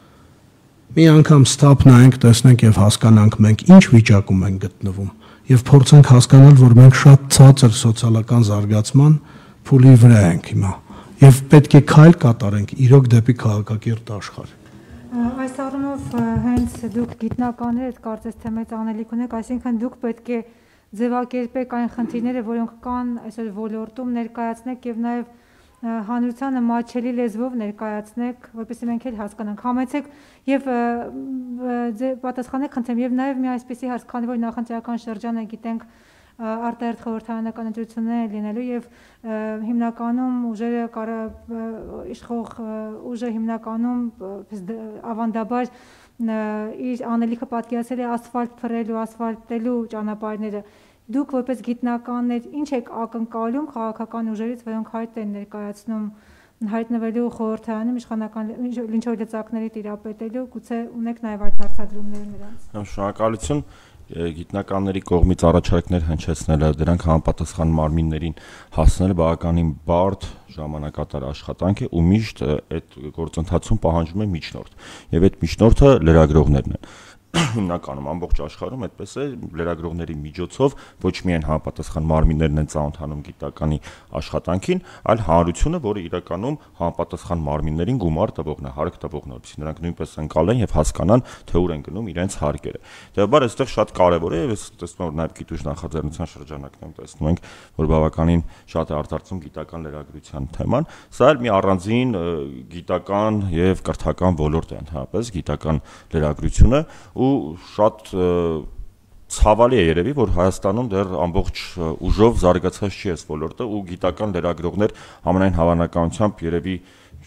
Մի անգամ ստապ նայենք, տեսնենք եւ հասկանանք մենք ինչ վիճակում ենք գտնվում եւ փորձենք հասկանալ, որ մենք շատ ցածր սոցիալական զարգացման փուլի վրա ենք հիմա եւ պետք է քայլ կատարենք իրոք դեպի քաղաքակիրթ աշխարհ։ Այս առումով հենց դուք գիտնականներ եք, կարծես թե մեծ անելիք ունեք, այսինքն դուք պետք է ձևակերպեք այն խնդիրները, որոնք կան այսօր ոլորտում, ներկայացնեք եւ նաեւ հանրությանը մատչելի լեզվով ներկայացնեք, որպեսզի մենք էլ հասկանանք, համեցեք եւ պատասխանեք խնդրեմ եւ նաեւ մի այսպիսի հարց, քանի որ նախընտրական շրջան է, գիտենք արտահերթ խորհրդարանական ընտրություններ լինելու եւ հիմնականում ուժերը իշխող ուժը հիմնականում ավանդաբար իր անելիքը պատկերացել է ասֆալտ փռելու, ասֆալտելու ճանապարհները։ Դուք որպես գիտնականներ ինչ եք ակնկալում քաղաքական ուժերից, որոնք հայտ են ներկայացնում հայտնվելու խորհրդարանում իշխանական ինչ-որ լծակների տիրապետելու, գուցե ունեք նաև այդ հարցադրումները նրանց։ Շնորհակալություն գիտնականների կողմից առաջարկներ հնչեցնելը, դրանք համապատասխան մարմիններին հասնելը բավականին բարդ ժամանակատար աշխատանք է ու միշտ այդ գործընթացում պահանջում է միջնորդ եւ այդ միջնորդը լրագրողներն են հիմնականում ամբողջ աշխարհում այդպես է լրագրողների միջոցով ոչ միայն համապատասխան մարմիններն են ծանոթանում գիտականի աշխատանքին, այլ հանրությունը, որը իրականում համապատասխան մարմիններին գումար տվողն է, հարկ տվողն է, որպեսզի նրանք նույնպես ընկալեն եւ հասկանան, թե ուր են գնում իրենց հարկերը։ Դեպաբար այստեղ շատ կարեւոր է եւ ես տեսնում եմ նաեւ գիտուժ նախաձեռնության շրջանակներում տեսնում ենք, որ բավականին շատ է արտարծում գիտական լրագրության թեման, սա էլ մի առանձին գիտական եւ կրթական ոլորտ է ընդհանրապես գիտական լրագրությունը ու շատ ցավալի է երևի, որ Հայաստանում դեռ ամբողջ ուժով զարգացած չի այս ոլորտը ու գիտական լրագրողներ ամենայն հավանականությամբ երևի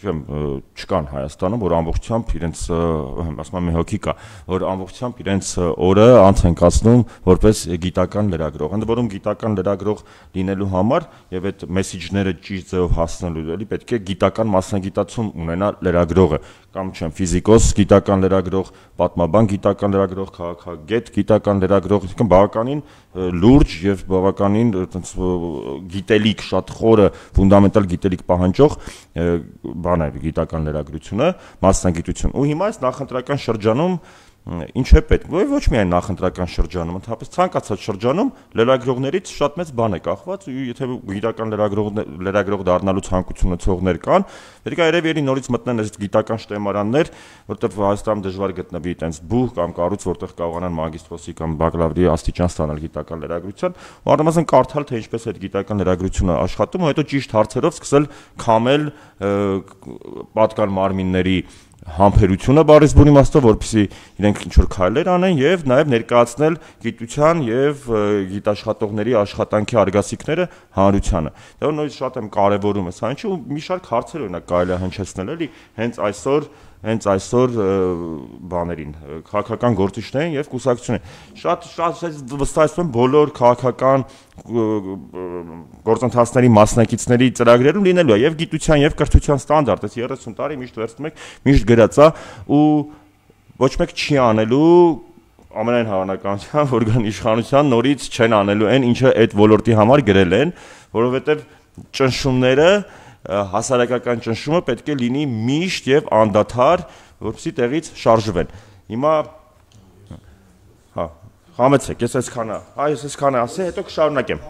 չկան Հայաստանում, որ ամբողջությամբ իրենց ասում եմ մի հոգի կա, որ ամբողջությամբ իրենց օրը անց են կացնում որպես գիտական լրագրող։ Ընդ որում գիտական լրագրող լինելու համար եւ այդ մեսեջները ճիշտ ձևով հասնելու էլի պետք է գիտական մասնագիտացում ունենա լրագրողը, կամ չեմ ֆիզիկոս գիտական լրագրող, պատմաբան գիտական լրագրող, քաղաքագետ գիտական լրագրող, այսինքն բավականին լուրջ եւ բավականին գիտելիք շատ խորը ֆունդամենտալ գիտելիք պահանջող բան է գիտական լրագրությունը, մասնագիտություն։ Ու հիմա այս նախընտրական շրջանում Ինչ է պետք, ոչ միայն նախընտրական շրջանում, ընդհանրապես ցանկացած շրջանում լրագրողներից շատ մեծ բան է կախված, եթե գիտական լրագրող դառնալու ցանկություն ունեցողներ կան, պետք է երևի նորից մտնեն այս գիտական շտեմարաններ, որտեղ Հայաստանում դժվար գտնվի այտենց բուհ կամ կառույց, որտեղ կարողանան մագիստրոսի կամ բակալավրի աստիճան ստանալ գիտական լրագրության, ու առնվազն կարդալ, թե ինչպես այդ գիտական լրագրությունը աշխատում, ու հետո ճիշտ հարցերով սկսել քամել պատկան մարմինների համբերությունը բառից բուն իմաստով, որպեսզի իրենք ինչ-որ քայլեր անեն եւ նաեւ ներկայացնել գիտության եւ գիտաշխատողների աշխատանքի արգասիքները հանրությանը։ Դա նույնիսկ շատ եմ կարեւորում ես, այնչի ու մի շարք հարցեր օրինակ կարելի է հնչեցնել էլի հենց այսօր բաներին քաղաքական գործիչներին եւ կուսակցություններին շատ վստահեցում եմ բոլոր քաղաքական գործընթացների մասնակիցների ծրագրերում լինելու է եւ գիտության եւ կրթության ստանդարտ, այս 30 տարի միշտ վերցնում եք, միշտ գրած է ու ոչ մեկ չի անելու ամենայն հավանականությամբ որ գան իշխանության նորից չեն անելու այն ինչը այդ ոլորտի համար գրել են, որովհետեւ ճնշումները հասարակական ճնշումը պետք է լինի միշտ եւ անդադար, որպեսզի տեղից շարժվեն։ Հիմա համեցեք, ես այսքանը ասեմ, հետո կշարունակեմ։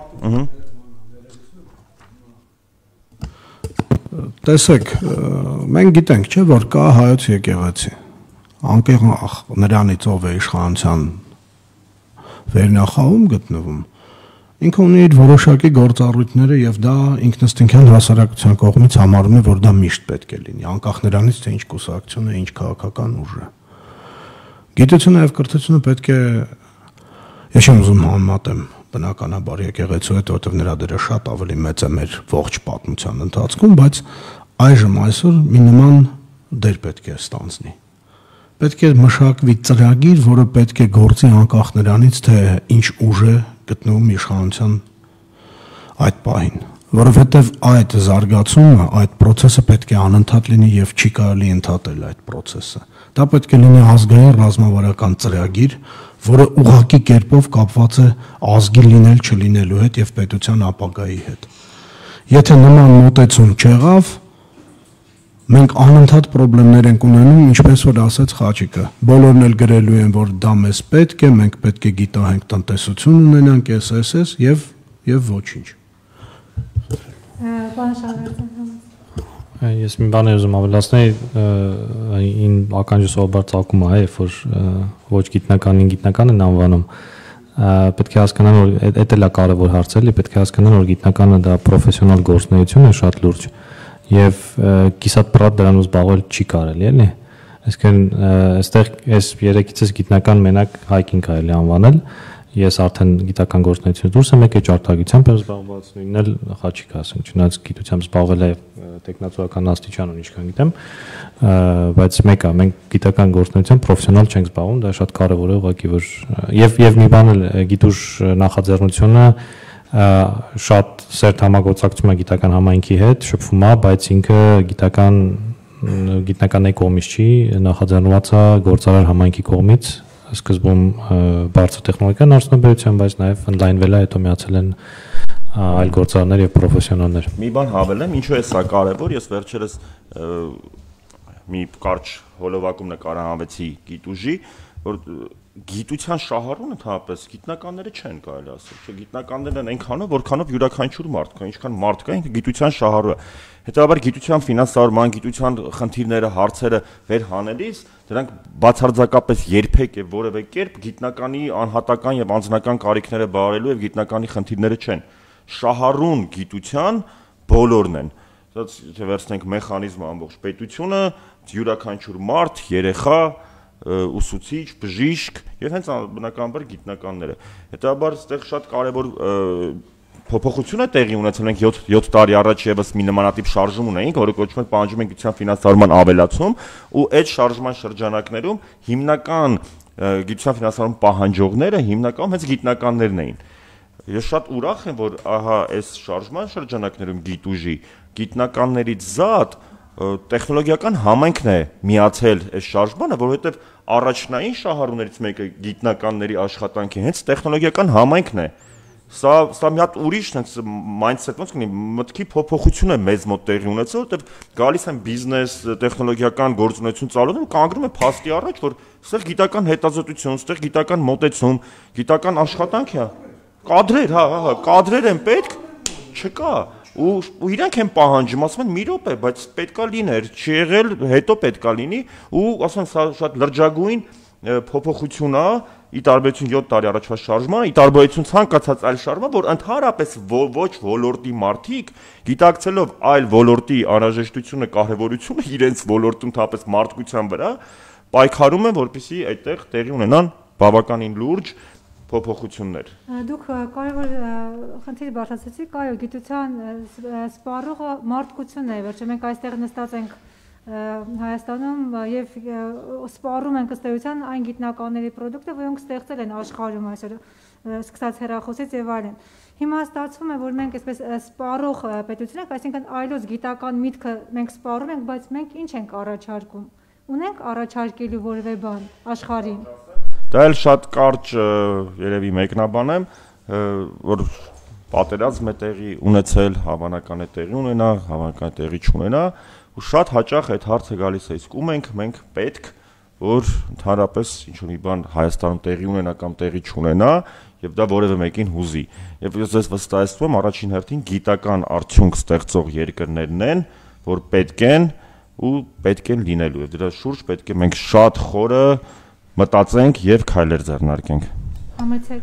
Տեսեք, մենք գիտենք, չէ, որ կա հայոց եկեղեցի։ Անկեղ նրանից ով է իշխանության վերնախավում գտնվում, ինքը ունի իր որոշակի գործառույթները եւ դա ինքնըստինքյան հասարակության կողմից համարում է, որ դա միշտ պետք է լինի, անկախ նրանից, թե ինչ կուսակցություն է, ինչ քաղաքական ուժ է։ Գիտությունը եւ կրթությունը պետք է, ես չեմ ուզում համեմատեմ բնականաբար եկեղեցու հետ, որովհետեւ նրա դերը շատ ավելի մեծ է մեր ողջ պատմության ընթացքում, բայց այժմ այսօր մի նման դեր պետք է ստանձնի։ Պետք է մշակվի ծրագիր, որը պետք է գործի անկախ նրանից, թե ինչ ուժ է գտնվում իշխանության այդ պահին, որովհետև այդ զարգացումը, այդ process-ը պետք է անընդհատ լինի եւ չի կարելի ընդհատել այդ process-ը։ Դա պետք է լինի ազգային ռազմավարական ծրագիր, որը ուղղակի կերպով կապված է ազգի լինել չլինելու հետ եւ պետության ապագայի հետ։ Եթե նման մոտեցում չեղավ, մենք անընդհատ խնդիրներ ենք ունենում, ինչպես որ ասաց Խաչիկը։ Բոլորն էլ գրելու են, որ դա մեզ պետք է, մենք պետք է գիտահենք տնտեսություն ունենանք, SSS եւ ոչինչ։ Պարոն Շահվերդյան։ Ես մի բան եմ ուզում ավելացնել, ին ականջուսովաբար ծագում է, երբ որ ոչ գիտնականին գիտնական են անվանում, պետք է հասկանան, որ դա էլ է կարևոր հարց էլի, պետք է հասկանան, որ գիտնականը դա պրոֆեսիոնալ գործունեություն է շատ լուրջ եւ կիսատ պրատ դրանով զբաղվել չի կարելի, էլի։ Այսինքն, այստեղ այս երեքիցս գիտնական մենակ հայկին կարելի անվանել, ես արդեն գիտական գործունեությունից դուրս եմ եկել ճարտարագիտությամբ եմ զբաղված, նույնն էլ Խաչիկ ասենք, չնայած գիտությամբ զբաղվել է տեխնացուական աստիճան ունի, ինչքան գիտեմ, բայց մեկը մենք գիտական գործունեությամբ պրոֆեսիոնալ չենք զբաղվում, դա շատ կարևոր է ուղղակի որ եւ մի բան էլ գիտուժ նախաձեռնությունը շատ սերտ համագործակցում է գիտական համայնքի հետ, շփվում է, բայց ինքը գիտնականների կողմից չի, նախաձեռնված է գործարար համայնքի կողմից, սկզբում բարձր տեխնոլոգիական արդյունաբերության, բայց նաև ընդլայնվել է, հետո միացել են այլ գործարարներ եւ պրոֆեսիոնալներ։ Մի բան հավելեմ, ինչու է սա կարևոր, ես վերջերս մի կարճ հոլովակում նկարահանվեցի գիտուժի, որ գիտության շահառուն ընդհանրապես գիտնականները չեն կարելի ասել, չէ, գիտնականներն են այնքանով, որքանով յուրաքանչյուր մարդ կա, ինչքան մարդ կա, ինքը գիտության շահառու է։ Հետևաբար գիտության ֆինանսավորման, գիտության խնդիրները, հարցերը վերհանելիս դրանք բացարձակապես երբեք եւ որևէ կերպ գիտնականի անհատական եւ անձնական կարիքները բարելու եւ գիտնականի խնդիրները չեն։ Շահառուն գիտության բոլորն են։ Դա վերցնենք մեխանիզմը ամբողջ պետությունը, յուրաքանչյուր մարդ, երեխա, ուսուցիչ, բժիշկ եւ հենց բնականաբար գիտնականները։ Հետաբար այստեղ շատ կարեւոր փոփոխություն է տեղի ունեցել, մենք 7 տարի առաջ եւս մի նմանատիպ շարժում ունեինք, որը կոչվում է պահանջում են գիտության ֆինանսավորման ավելացում, ու այդ շարժման շրջանակներում հիմնական գիտության ֆինանսավորման պահանջողները հիմնականում հենց գիտնականներն էին։ Ես շատ ուրախ եմ, որ ահա այս շարժման շրջանակներում գիտուժի գիտնականներից զատ տեխնոլոգիական համայնքն է միացել այս շարժմանը, որովհետև առաջնային շահառուներից մեկը գիտնականների աշխատանքի հենց տեխնոլոգիական համայնքն է։ Սա մի հատ ուրիշ mindset ոնց կնի մտքի փոփոխություն է մեծ մոտ տեղի ունեցել, որտեղ գալիս են բիզնես, տեխնոլոգիական գործունեություն ծավալում, կանգնում է փաստի առաջ, որ սա գիտական հետազոտություն, ստեղ գիտական մոտեցում, գիտական աշխատանք է։ Կադրեր, հա, կադրեր են պետք, չկա։ Ու իրանք են պահանջում, ասում են մի րոպե, բայց պետքա լիներ, չի եղել, հետո պետքա լինի, ու ասում են սա շատ լրջագույն փոփոխություն է, ի տարբերություն 7 տարի առաջվա շարժման, ի տարբերություն ցանկացած այլ շարժման, որ ընդհանրապես ոչ ոլորտի մարդիկ գիտակցելով այլ ոլորտի անհրաժեշտությունը, կարևորությունը իրենց ոլորտում թապես մարդկության վրա պայքարում են, որպեսզի այդտեղ տեղի ունենան բավականին լուրջ փոփոխություններ։ Դուք կարևոր խնդիր բարձրացրեցիք, այո, գիտության սպառողը մարդկությունն է, վերջը մենք այստեղ նստած ենք Հայաստանում եւ սպառում ենք ըստ էության այն գիտնականների պրոդուկտը, որոնք ստեղծել են աշխարհում այսօր, սկսած հեռախոսից եւ այլն։ Հիմա ստացվում է, որ մենք այսպես սպառող պետություն ենք, այսինքն այլոց գիտական միտքը մենք սպառում ենք, բայց մենք ինչ ենք առաջարկում։ Ունենք առաջարկելու որևէ բան աշխարհին։ Դա էլ շատ կարճ երևի մեկնաբան եմ, որ պատերազմ է տեղի ունեցել, հավանական է տեղի ունենա, հավանական է տեղի չունենա, ու շատ հաճախ այդ հարցը գալիս է, իսկ ում ենք մենք պետք, որ ընդհանրապես ինչ-որ մի բան Հայաստանում տեղի ունենա կամ տեղի չունենա, եւ դա որևէ մեկին հուզի։ Եվ ես ձեզ վստահեցնում եմ, առաջին հերթին գիտական արդյունք ստեղծող երկրներն են, որ պետք են ու պետք են լինելու, եւ դրա շուրջ պետք է մենք շատ խորը մտածենք եւ քայլեր ձեռնարկենք։ Համեցեք։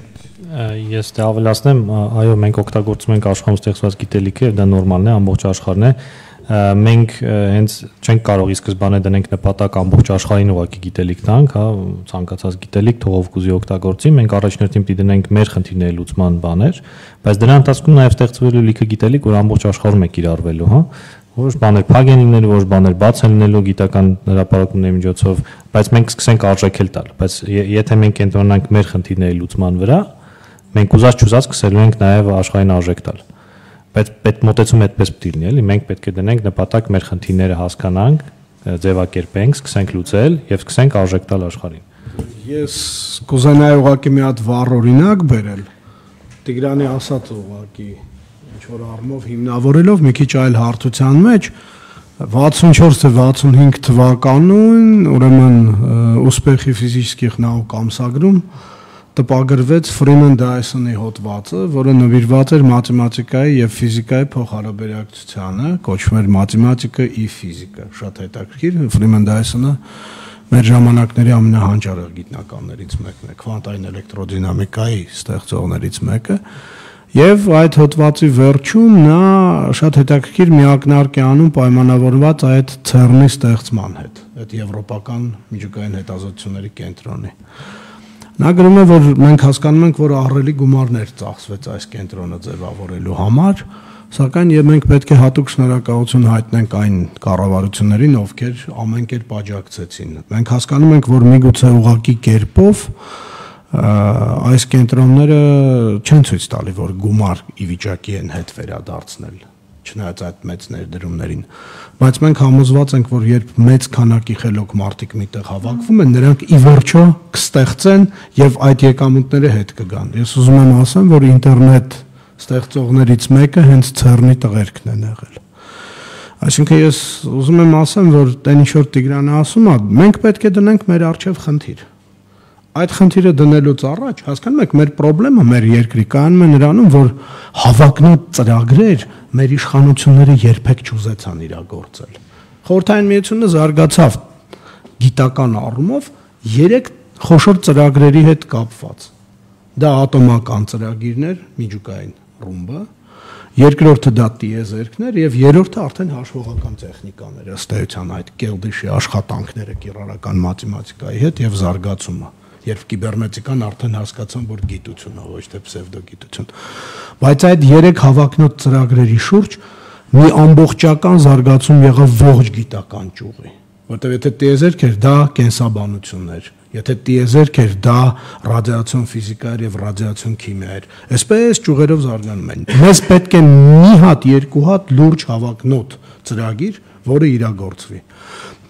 Ես դե ավելացնեմ, այո, մենք օգտագործում ենք աշխարհում ստեղծված գիտելիքը եւ դա նորմալն է, ամբողջ աշխարհն է։ Մենք հենց չենք կարող ի սկզբանե դնենք նպատակ ամբողջ աշխարհին ուղղակի գիտելիք տանք, հա, ցանկացած գիտելիք թողով կուզի օգտագործի, մենք առաջին պիտի դնենք մեր խնդիրների լուծման բաներ, բայց դրա ընթացքում նաև ստեղծվելու լիքը գիտելիք, որ ամբողջ աշխարհում է կիրառվելու, հա, որոշ բաներ փակ են լինելու, որոշ բաներ բաց են լինելու գիտական հրապարակումների միջոցով, բայց մենք սկսենք արժեքել տալ, բայց եթե մենք կենտրոնանանք մեր խնդիրների լուծման վրա, մենք ուզած չուզած սկսելու ենք նաև աշխարհին արժեք տալ։ Բայց պետք մոտեցում այդպես պետք է լինի, էլի մենք պետք է դնենք նպատակ մեր խնդիրները հասկանանք, ձևակերպենք, սկսենք լուծել եւ սկսենք արժեք տալ աշխարհին։ Ես կուզենայի ուղղակի մի հատ վառ օրինակ բերել։ Տիգրանի ասած ուղղակի ինչ որ առումով հիմնավորելով մի քիչ այլ հարթության մեջ 64-65 թվականին ուրեմն Ուսպեխի ֆիզիկայի նауկ ամսագրում տպագրվեց Ֆրիմեն Դայսոնի հոդվածը, որը նվիրված էր մաթեմատիկայի եւ ֆիզիկայի փոխհարաբերակցությանը, կոչվում էր մաթեմատիկա ի ֆիզիկա, շատ հետաքրքիր։ Ֆրիմեն Դայսոնը մեր ժամանակների ամենահանջարեղ գիտնականներից մեկն է, քվանտային էլեկտրոդինամիկայի ստեղծողներից մեկը, եւ այդ հոդվածի վերջում նա շատ հետաքրքիր միակնարկ է անում պայմանավորված այդ CERN-ի ստեղծման հետ, այդ եվրոպական միջուկային հետազոտությունների կենտրոնի։ Նա գրում է, որ մենք հասկանում ենք, որ ահռելի գումարներ ծախսվեց այս կենտրոնը ձևավորելու համար, սակայն եւ մենք պետք է հատուկ շնորհակալություն հայտնենք այն կառավարություններին, ովքեր ամեն կերպ աջակցեցին։ Մենք հասկանում ենք, որ միգուցե ուղղակի կերպով այս կենտրոնները չեն ցույց տալի, որ գումար ի վիճակի են հետ վերադարձնել, չնայած այդ մեծ ներդրումներին, բայց մենք համոզված ենք, որ երբ մեծ քանակի խելոք մարդիկ միտեղ հավաքվում են, նրանք ի վերջո կստեղծեն եւ այդ եկամուտները հետ կգան։ Ես ուզում եմ ասեմ, որ ինտերնետ ստեղծողներից մեկը հենց CERN-ի տղերքն են եղել։ Այսինքն ես ուզում եմ ասեմ, որ այն ինչ որ Տիգրանը ասում է, մենք պետք է դնենք մեր առջև խնդիր։ Այդ խնդիրը դնելուց առաջ, հասկանում եք, մեր խնդրեմը մեր երկրի կայանում է նրանում, որ հավակնոտ ծրագրեր մեր իշխանությունները երբեք չուզեցան իրագործել։ Խորհրդային միությունը զարգացավ գիտական առումով 3 խոշոր ծրագրերի հետ կապված։ Դա ատոմական ծրագիրներ, միջուկային ռումբը, երկրորդը դա տիեզերքներ եւ երրորդը արդեն հաշվողական տեխնիկաներ, ըստ էության այդ Կելդիշի աշխատանքները կիրառական մաթեմատիկայի հետ եւ զարգացումը։ Երբ կիբեռնետիկան արդեն հասկացան, որ գիտություն է, ոչ թե պսևդոգիտություն։ Բայց այդ 3 հավակնոտ ծրագրերի շուրջ մի ամբողջական զարգացում եղավ ողջ գիտական ճյուղի, որտեղ եթե տիեզերք էր, դա կենսաբանություն էր, եթե տիեզերք էր, դա ռադիացիոն ֆիզիկա էր եւ ռադիացիոն քիմիա էր։ Այսպես ճյուղերով զարգանում են։ Մեզ պետք է մի հատ, երկու հատ լուրջ հավակնոտ ծրագիր, որը իրագործվի։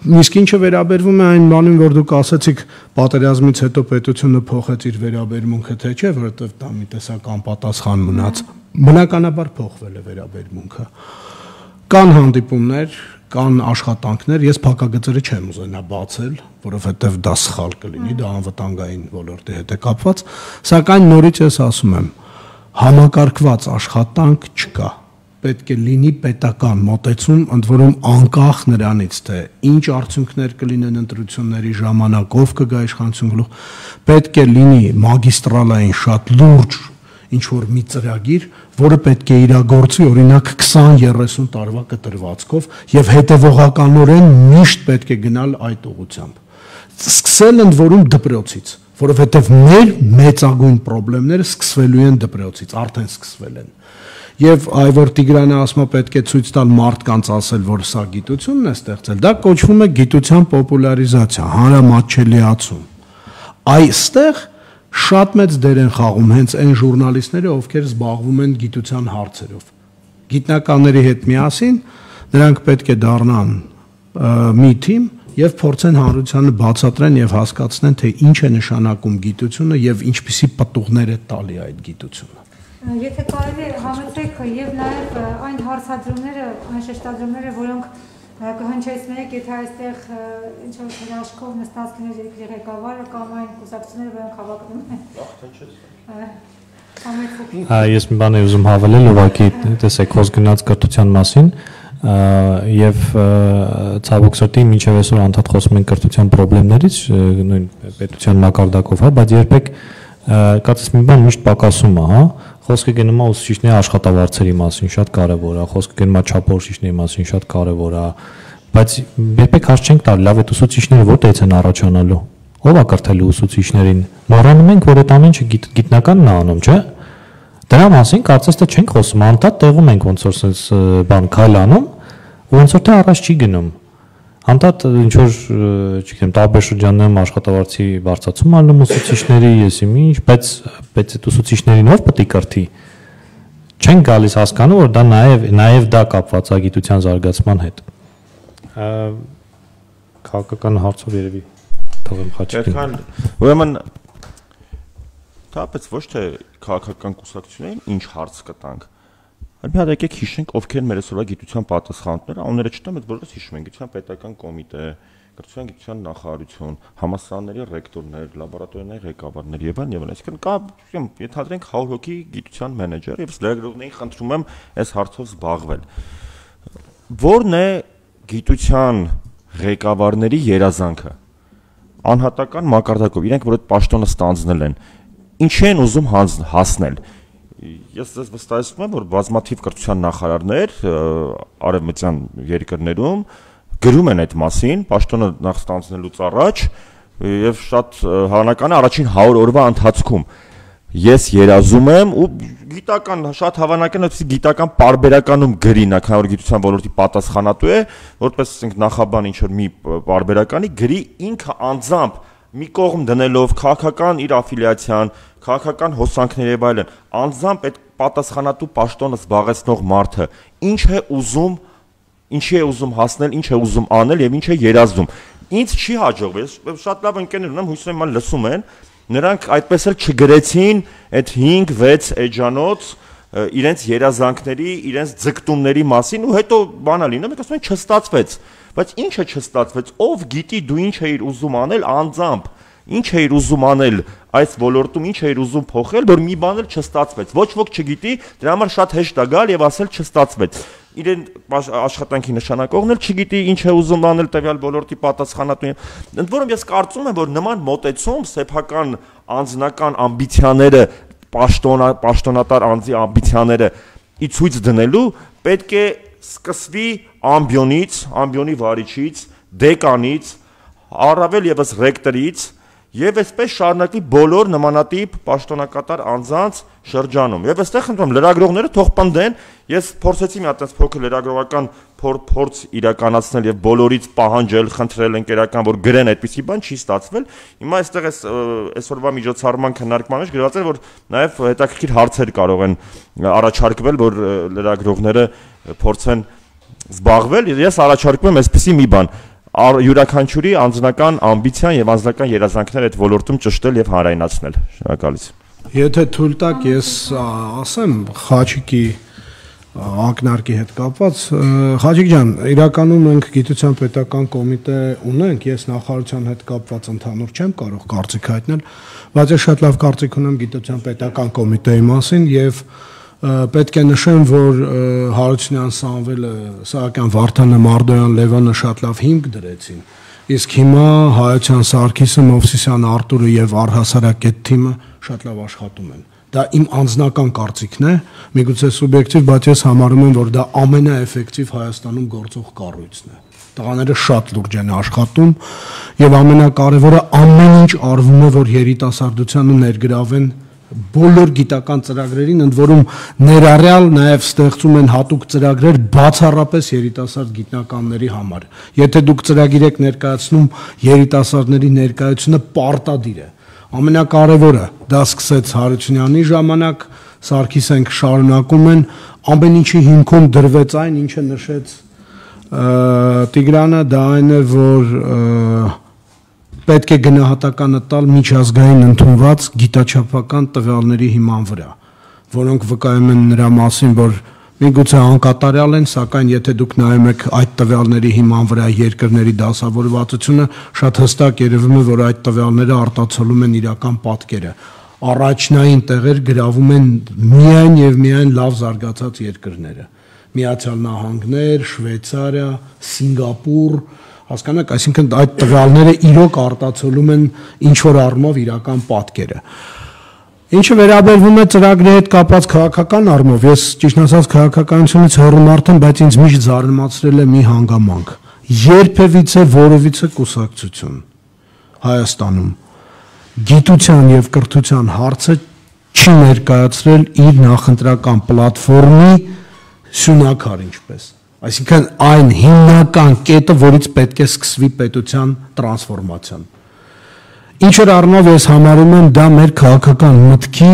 Իսկ ինչը վերաբերվում է այն բանին, որ դուք ասացիք, պատերազմից հետո պետությունը փոխեց իր վերաբերմունքը, թե չէ, որովհետև դա մի տեսակ անպատասխան մնաց։ Բնականաբար փոխվել է վերաբերմունքը։ Կան հանդիպումներ, կան աշխատանքներ, ես փակագծերը չեմ ուզենա բացել, որովհետև դա սխալ կլինի, դա անվտանգային ոլորտի հետ է կապված, սակայն նորից ես ասում եմ, համակարգված աշխատանք չկա։ Պետք է լինի պետական մոտեցում, ընդ որում անկախ նրանից, թե ինչ արդյունքներ կլինեն ընտրությունների ժամանակ, ով կգա իշխանություն գլուխ, պետք է լինի մագիստրալային շատ լուրջ ինչ-որ մի ծրագիր, որը պետք է իրագործվի օրինակ 20-30 տարվա կտրվածքով եւ հետեւողականորեն միշտ պետք է գնալ այդ ուղղությամբ։ Սկսել ընդ որում դպրոցից, որովհետեւ մեր մեծագույն խնդիրները սկսվելու են դպրոցից, արդեն սկսվել են։ Եվ այ որ Տիգրանը ասում է պետք է ցույց տալ մարդկանց ասել, որ սա գիտությունն է ստեղծել, դա կոչվում է գիտության պոպուլարիզացիա, հանրամատչելիացում։ Այստեղ շատ մեծ դեր են խաղում հենց այն ժուրնալիստները, ովքեր զբաղվում են գիտության հարցերով։ Գիտնականների հետ միասին նրանք պետք է դառնան մի թիմ եւ փորձեն հանրությանը բացատրեն եւ հասկացնեն, թե ինչ է նշանակում գիտությունը եւ ինչպիսի պատուղներ է տալի այդ գիտությունը։ Եթե կարելի է համեցեք եւ նաեւ այն հարցադրումները, այն շեշտադրումները, որոնք կհնչեցնեք, եթե այստեղ ինչ-որ հրաշքով նստած լիներ երկրի ղեկավարը կամ այն կուսակցությունները, որոնք հավակնում են։ Ես մի բան եմ ուզում հավելել, ուղղակի տեսեք հոս գնաց կրթության մասին եւ ցավոք սրտի մինչեւ այսօր անդադ խոսում են կրթության խնդիրներից, նույն պետության մակարդակով, հա, բայց երբեք կացես մի բան միշտ պակասում է, հա, խոսքը գնում է ուսուցիչների աշխատավարձերի մասին, շատ կարեւոր է, խոսքը գնում է չափորոշիչների մասին, շատ կարեւոր է, բայց երբեք հարց չենք տալի, լավ է ուսուցիչները որտեղից են առաջանալու, ով է կրթելու ուսուցիչներին, մոռանում ենք, որ այդ ամեն ինչը գիտնականն է անում, չէ՞։ Դրա մասին կարծես թե չենք խոսում, անդադ տեղում ենք ոնց որ sense բան քայլ անում, ոնց որ թե առաջ չի գնում։ Անդադ ինչ որ, չգիտեմ, տարբեր շրջաններում աշխատավարձի բարձրացում անում ուսուցիչների, եսիմ ինչ, բայց այդ ուսուցիչներին ով պետք է կրթի։ Չենք գալիս հասկանում, որ դա նաև դա կապված է գիտության զարգացման հետ։ Քաղաքական հարցով երևի թողեմ խաչիկին։ Ուրեմն Թափեց ոչ թե քաղաքական կուսակցություններին ինչ հարց կտանք։ Այլ մի հատ եկեք հիշենք ովքեր մեր այսօրվա գիտության պատասխանատուները, անունները չտամ, բայց բոլորս հիշում ենք գիտության պետական կոմիտե, կրթության գիտության նախարարություն, համալսարանների ռեկտորներ, լաբորատորիաների ղեկավարներ եւ այլն եւ այլն։ Այսինքն կա, ենթադրենք 100 հոգի գիտության մենեջեր եւ լրագրողներին խնդրում եմ այս հարցով զբաղվել։ Որն է գիտության ղեկավարների երազանքը։ Անհատական մակարդակով իրենք որ այդ պաշտոնը ստանձնել են Ինչի են ուզում հասնել։ Ես ձեզ վստահեցնում եմ, որ բազմաթիվ կրթության նախարարներ արևմտյան երկրներում գրում են այդ մասին, պաշտոնը նախ ստանձնելուց առաջ եւ շատ հավանական է առաջին 100 օրվա ընթացքում։ Ես երազում եմ ու գիտական շատ հավանական է, որ գիտական պարբերականում գրի նա, քանի որ գիտության ոլորտի պատասխանատու է, որպես ասենք նախաբան ինչ որ մի պարբերականի գրի ինքը անձամբ մի կողմ դնելով քաղաքական իր աֆիլիացիան, քաղաքական հոսանքներ եւ այլն, անձամբ այդ պատասխանատու պաշտոնը զբաղեցնող մարդը ինչի է ուզում հասնել, ինչ է ուզում անել եւ ինչ է երազում։ Ինձ չի հաջողվել, շատ լավ ընկերներ ունեմ, հույս ունեմ լսում են, նրանք այդպես էլ չգրեցին այդ 5-6 էջանոց իրենց երազանքների, իրենց ձգտումների մասին ու հետո բանա լինում, ասում են չստացվեց։ Բայց ինչը չստացվեց, ով գիտի դու ինչ էիր ուզում անել անձամբ, ինչ էիր ուզում անել այս ոլորտում, ինչ էիր ուզում փոխել, որ մի բան էլ չստացվեց։ Ոչ ոք չգիտի, դրա համար շատ հեշտ է գալ եւ ասել չստացվեց։ Իրեն աշխատանքի նշանակողն էլ չգիտի ինչ է ուզում անել տվյալ ոլորտի պատասխանատուն։ Ընդ որում ես կարծում եմ, որ նման մոտեցում սեփական անձնական ամբիցիաները, պաշտոնատար անձի ամբիցիաները ի ցույց դնելու պետք է սկսվի ամբիոնի վարիչից, դեկանից, առավել եւս ռեկտորից եւ այսպես շարունակվի բոլոր նմանատիպ պաշտոնակատար անձանց շրջանում։ Եվ այստեղ խնդրում լրագրողները թող պնդեն, ես փորձեցի մի հատ այս փոքր լրագրողական փորձ իրականացնել եւ բոլորից պահանջել, խնդրել ընկերական, որ գրեն այդպիսի բան չի ստացվել։ Հիմա այստեղ այսօրվա միջոցառման քննարկման մեջ գրված է, որ նաեւ հետաքրքիր հարցեր կարող են առաջարկվել, որ լրագրողները փորձեն զբաղվել։ Ես առաջարկում եմ այսպիսի մի բան։ յուրաքանչյուրի անձնական ամբիցիան եւ անձնական երազանքները այդ ոլորտում ճշտել եւ հանրայնացնել։ Շնորհակալություն։ Եթե թույլ տաք, ես ասեմ Խաչիկի ակնարկի հետ կապված, Խաչիկ ջան, իրականում մենք գիտության պետական կոմիտե ունենք, ես նախարարության հետ կապված ընդհանուր չեմ կարող կարծիք հայտնել, բայց ես շատ լավ կարծիք ունեմ գիտության պետական կոմիտեի մասին եւ պետք է նշեմ, որ Հարությունյան Սամվելը, Սահակյան Վարդանը, Մարդոյան Լևոնը շատ լավ հիմք դրեցին։ Իսկ հիմա Հայության Սարգիսը, Մովսիսյան Արտուրը եւ առհասարակետ թիմը շատ լավ աշխատում են։ Դա իմ անձնական կարծիքն է, միգուցե սուբյեկտիվ, բայց ես համարում եմ, որ դա ամենաէֆեկտիվ Հայաստանում գործող կառույցն է։ Տղաները շատ լուրջ են աշխատում եւ ամենակարևորը ամեն ինչ արվում է, որ երիտասարդությանը ներգրավեն բոլոր գիտական ծրագրերին, ընդ որում ներառյալ նաև ստեղծում են հատուկ ծրագրեր բացառապես երիտասարդ գիտնականների համար։ Եթե դուք ծրագիր եք ներկայացնում, երիտասարդների ներկայությունը պարտադիր է։ Ամենակարևորը դա սկսեց Հարությունյանի ժամանակ, Սարգիսենք շարունակում են, ամեն ինչի հիմքում դրվեց այն, ինչը նշեց Տիգրանը, դա այն է, որ պետք է գնահատականը տալ միջազգային ընդունված գիտաչափական տվյալների հիման վրա, որոնք վկայում են նրա մասին, որ միգուցե անկատարյալ են, սակայն եթե դուք նայում եք այդ տվյալների հիման վրա երկրների դասավորվածությունը, շատ հստակ երևում է, որ այդ տվյալները արտացոլում են իրական պատկերը։ Առաջնային տեղեր գրավում են միայն եւ միայն լավ զարգացած երկրները։ Միացյալ Նահանգներ, Շվեյցարիա, Սինգապուր, հասկանաք, այսինքն այդ տվյալները իրոք արտացոլում են ինչ որ առումով իրական պատկերը։ Ինչը վերաբերվում է ծրագրի հետ կապված քաղաքական առումով, ես ճիշտ ասած քաղաքականությունից հեռու մարդ եմ, բայց ինձ միշտ զարմացրել է մի հանգամանք։ Երբևիցե որևիցե կուսակցություն Հայաստանում գիտության եւ կրթության հարցը չի ներկայացրել իր նախընտրական պլատֆորմի սյունակար ինչպես։ Այսինքն այն հիմնական կետը, որից պետք է սկսվի պետության տրանսֆորմացիան։ Ինչ որ առնով ես համարում եմ դա մեր քաղաքական մտքի,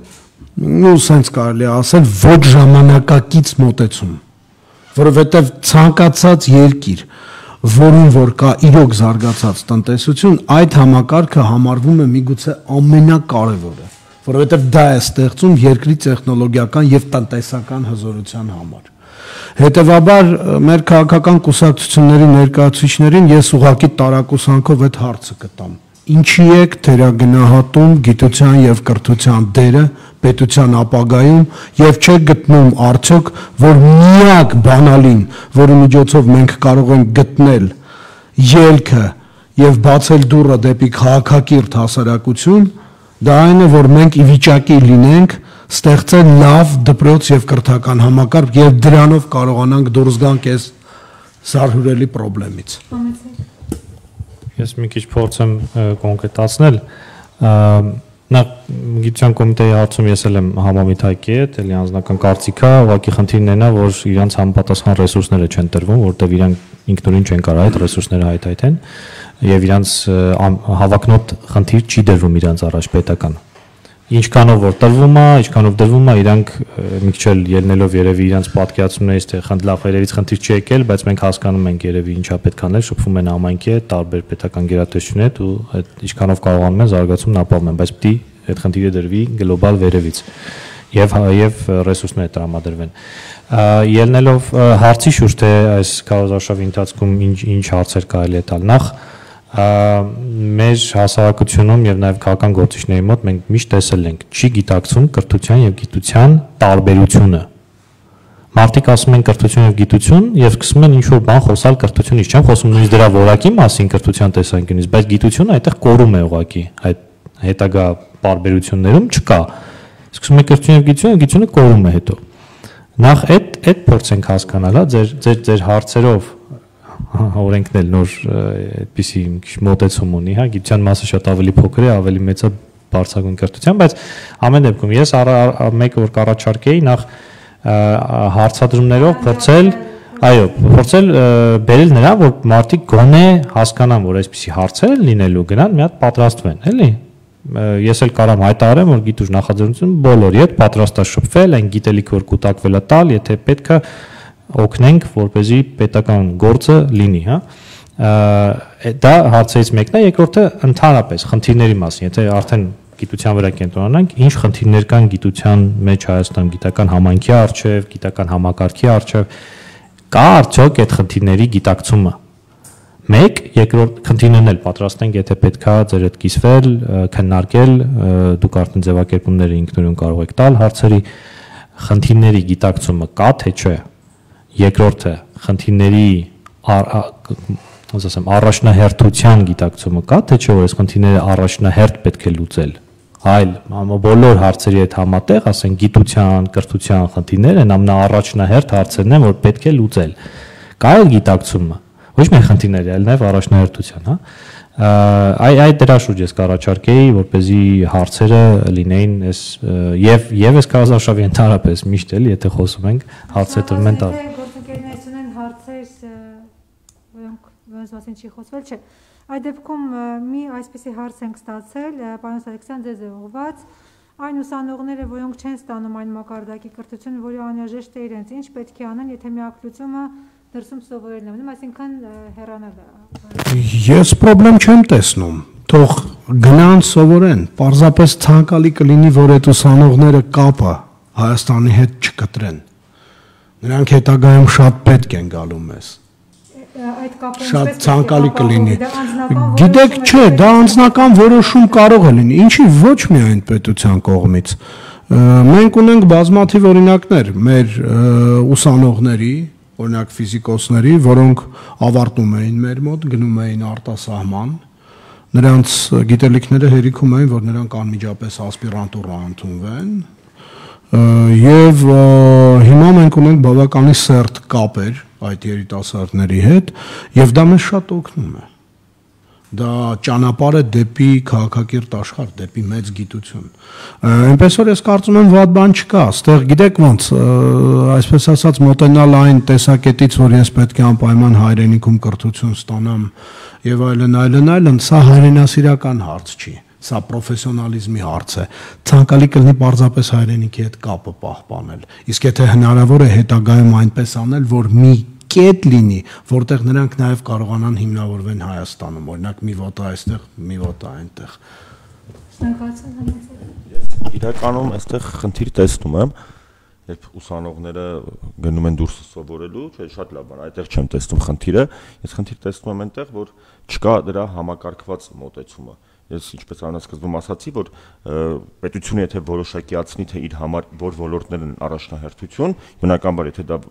սենց կարելի ասել, ոչ ժամանակակից մոտեցում, որովհետև ցանկացած երկիր, որին որ կա իրոք զարգացած տնտեսություն, այդ համակարգը համարվում է միգուցե ամենակարևորը, որովհետև դա է ստեղծում երկրի տեխնոլոգիական եւ տնտեսական հզորության համար։ Հետևաբար մեր քաղաքական կուսակցությունների ներկայացուցիչներին ես ուղղակի տարակուսանքով այդ հարցը կտամ։ Ինչի եք թերագնահատում գիտության եւ կրթության դերը պետության ապագայում եւ չեք գտնում արդյոք, որ միակ բանալին, որի միջոցով մենք կարող ենք գտնել ելքը եւ բացել դուռը դեպի քաղաքակիրթ հասարակություն, դա այն է, որ մենք ի վիճակի լինենք ստեղծել լավ դպրոց եւ կրթական համակարգ եւ դրանով կարողանանք դուրս գանք այս զարհուրելի խնդրից։ Ես մի քիչ փորձեմ կոնկրետացնել։ Նա գիտության կոմիտեի հարցում ես եմ համամիտ հայկի հետ, էլի անձնական կարծիքա, ուղղակի խնդիրն է նա, որ իրանց համապատասխան ռեսուրսները չեն տրվում, որտեղ իրանք ինքնուրույն չեն կարող այդ ռեսուրսները հայտայթեն եւ իրանց հավակնոտ խնդիր չի դրվում իրանց առաջ պետական։ Ինչքանով որ տրվում է, ինչքանով դրվում է, իրանք մի քիչ էլ ելնելով երևի իրանց պատկերացումներից թե խնդրախերից խնդիր չի եկել, բայց մենք հասկանում ենք երևի ինչա պետք անել, շփվում են համայնքի հետ, տարբեր պետական գերատեսչությունների հետ ու այդ ինչքանով կարողանում են զարգացումն ապահովում, բայց պիտի այդ խնդիրը դրվի գլոբալ վերևից եւ ռեսուրսները տրամադրվեն։ Ելնելով հարցի շուրջ թե այս քարոզարշավի ընթացքում ինչ հարցեր կարելի է տալ, նախ մեր հասարակությունում եւ նաեւ քաղաքական գործիչների մոտ մենք միշտ տեսել ենք չի գիտակցում կրթության եւ գիտության տարբերությունը։ Մարդիկ ասում են կրթություն եւ գիտություն եւ սկսում են ինչ-որ բան խոսալ կրթությունից, չեմ խոսում նույնիսկ դրա որակի մասին կրթության տեսանկյունից, բայց գիտությունը այդտեղ կորում է ուղղակի, այդ հետագա տարբերություններում չկա։ Սկսում է կրթություն եւ գիտությունը կորում է հետո։ Նախ այդ փորձենք հասկանալ, հա, ձեր հարցերով օրենքն էլ նոր այդպիսի մոտեցում ունի, հա, գիտության մասը շատ ավելի փոքր է, ավելի մեծ է բարձրագույն կրթության, բայց ամեն դեպքում ես մեկը որ կառաջարկեի նախ հարցադրումներով փորձել, այո, փորձել բերել նրան, որ մարդիկ գոնե հասկանան, որ այսպիսի հարցեր լինելու գնան, մի հատ պատրաստվեն, էլի։ Ես էլ կարամ հայտարարեմ, որ գիտուժ նախաձեռնություն բոլորի հետ պատրաստ է շփվել, այն գիտելիքը որ կուտակվել է տալ, եթե պետք է օգնենք, որպեսզի պետական գործը լինի, հա։ Դա հարցերից մեկն է, երկրորդը ընդհանրապես խնդիրների մասին, եթե արդեն գիտության վրա կենտրոնանանք, ինչ խնդիրներ կան գիտության մեջ Հայաստանում, գիտական համայնքի առջև, գիտական համակարգի առջև, կա արդյոք այդ խնդիրների գիտակցումը։ Մեկ, երկրորդ խնդիրներն էլ պատրաստ ենք, եթե պետքա ձեր հետ կիսվել, քննարկել, դուք արդեն ձևակերպումները ինքնուրույն կարող եք տալ հարցերի, խնդիրների գիտակցումը կա թե չէ։ Երկրորդը, խնդիրների առաջնահերթության գիտակցումը կա թե չէ, որ այս խնդիրները առաջնահերթ պետք է լուծել։ Այլ բոլոր հարցերի հետ համատեղ, ասենք գիտության, կրթության խնդիրները ամենաառաջնահերթ հարցերն են, որ պետք է լուծել։ Կա էլ գիտակցումը, ոչ միայն խնդիրների, այլ նաև առաջնահերթության, հա։ Այդ դրա շուրջ ես կառաջարկեի, որպեսզի հարցերը լինեին այս եւ այս կարծրաշավի ընդհանրապես միշտ էլի, եթե խոսում ենք, հարցերը տրվում են տալ։ Գործընկերներից ունեն հարցեր, որոնք ոնց մասին չի խոսվել, չէ։ Այդ դեպքում մի այսպիսի հարց ենք ստացել, պարոն Սարգսյան, ձեզ է ուղղված, այն ուսանողները, որոնք չեն ստանում այն մակարդակի կրթություն, որը անհրաժեշտ է իրենց, ինչ պետք է անեն, եթե միակրությունը դրսում սովորելն է մնում, այսինքն հեռանալ է։ Ես խնդրեմ չեմ տեսնում, թող գնան սովորեն, պարզապես ցանկալի կլինի, որ այդ ուսանողները կապը Հայաստանի հետ չկտրեն։ Նրանք հետագայում շատ պետք են գալու մեզ։ Այդ կապը շատ ցանկալի կլինի։ Գիտեք, չէ, դա անձնական որոշում կարող է լինի, ինչի ոչ միայն պետության կողմից։ Մենք ունենք բազմաթիվ օրինակներ մեր ուսանողների, օրինակ ֆիզիկոսների, որոնք ավարտում էին մեր մոտ, գնում էին արտասահման, նրանց գիտելիքները հերիքում էին, որ նրանք անմիջապես ասպիրանտուրա ընդունվեն, եւ հիմա մենք ունենք բավականին սերտ կապեր այդ երիտասարդների հետ եւ դա մեզ շատ օգնում է։ Դա ճանապարհ է դեպի քաղաքակիրթ աշխարհ, դեպի մեծ գիտություն։ Այնպես որ ես կարծում եմ վատ բան չկա, այստեղ գիտեք ոնց, այսպես ասած մոտենալ այն տեսակետից, որ ես պետք է անպայման հայրենիքում կրթություն ստանամ եւ այլն, սա հայրենասիրական հարց չի։ Սա պրոֆեսիոնալիզմի հարց է։ Ցանկալի կլինի պարզապես հայրենիքի հետ կապը պահպանել։ Իսկ եթե հնարավոր է հետագայում այնպես անել, որ մի կետ լինի, որտեղ նրանք նաև կարողանան հիմնավորվեն Հայաստանում, օրինակ մի ոտը այստեղ, մի ոտը այնտեղ։ Ես իրականում այստեղ խնդիր տեսնում եմ, երբ ուսանողները գնում են դուրս սովորելու, չէ, շատ լավ բան, այդտեղ չեմ տեսնում խնդիրը, ես խնդիր տեսնում եմ այնտեղ, որ չկա դրա համակարգված մոտեցումը։ Ես ինչպես անհասկացում ասացի, որ պետությունը եթե որոշակիացնի, թե իր համար որ ոլորտներն են առաջնահերթություն, բնականաբար եթե դա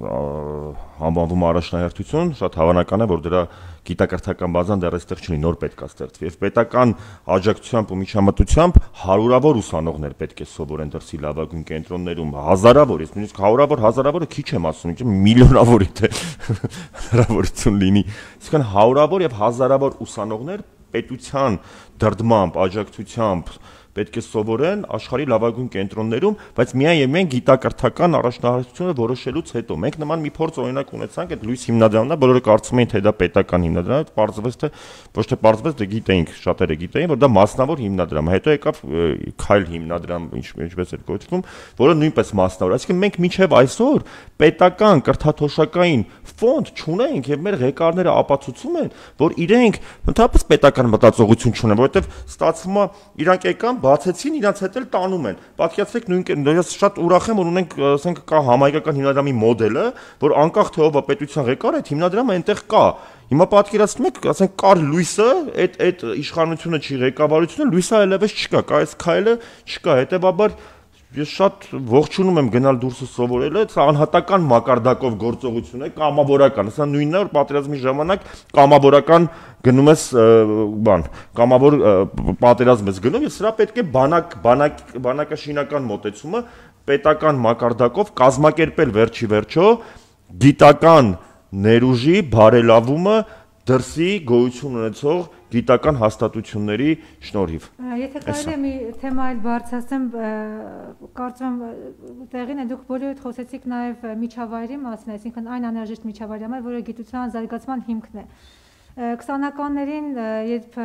համանվում առաջնահերթություն, շատ հավանական է, որ դրա գիտակրթական բազան դեռ այստեղ չունի, նոր պետք է ստեղծվի։ Եվ պետական աջակցությամբ ու միջամտությամբ հարյուրավոր ուսանողներ պետք է սովորեն դրսի լավագույն կենտրոններում, հազարավոր, ես նույնիսկ 100-ավոր, հազարավորը քիչ եմ ասում, միլիոնավոր թե հնարավորություն լինի։ Իսկական 100-ավոր եւ հազարավոր ուսանողներ պետության դրդմամբ, աջակցությամբ պետք է սովորեն աշխարհի լավագույն կենտրոններում, բայց միայն եւ միայն գիտակրթական առաջնահերթությունը որոշելուց հետո։ Մենք նման մի փորձ օրինակ ունեցանք այդ լույս հիմնադրամն է, բոլորը կարծում էին, թե դա պետական հիմնադրամ է, պարզվեց թե ոչ թե պարզվեց, դե գիտեինք, շատերը գիտեին, որ դա մասնավոր հիմնադրամ է։ Հետո եկավ Քայլ հիմնադրամ, ինչպես էր կոչվում, որը նույնպես մասնավոր։ Այսինքն մենք մինչև այսօր պետական կրթաթոշակային ֆոնդ չունենք եւ մեր ղեկավարները ապացուցում են, որ իրենք ընդհանրապես պետական մտածողություն չունեն, որովհետեւ ստացվում է իրանք եկան բացեցին, իրանց հետ էլ տանում են։ Պատկերացրեք նույն ես շատ ուրախ եմ, որ ունենք, ասենք, կա համայնքական հիմնադրամի մոդելը, որ անկախ թե ով է պետության ղեկավարը, այդ հիմնադրամը այնտեղ կա։ Հիմա պատկերացնում եք, ասենք, կար լույսը, այդ իշխանությունը չի, ղեկավարությունը, լույսը այլևս չկա, կա այս Քայլը չկա, հետեւաբար ես շատ ողջունում եմ գնալ դուրս սովորելը, սա անհատական մակարդակով գործողություն է, կամավորական, սա նույնն է, որ պատերազմի ժամանակ կամավորական գնում ես կամավոր պատերազմ ես գնում, եւ սրա պետք է բանակաշինական մոտեցումը պետական մակարդակով կազմակերպել վերջի վերջո գիտական ներուժի բարելավումը դրսի գոյություն ունեցող գիտական հաստատությունների շնորհիվ։ Եթե կարելի է մի թեմա այլ բարձրացնեմ, կարծում եմ տեղին է դուք բոլորդ խոսեցիք նաև միջավայրի մասին, այսինքն այն անհրաժեշտ միջավայրի համար, որը գիտության զարգացման հիմքն է։ 20-ականներին, երբ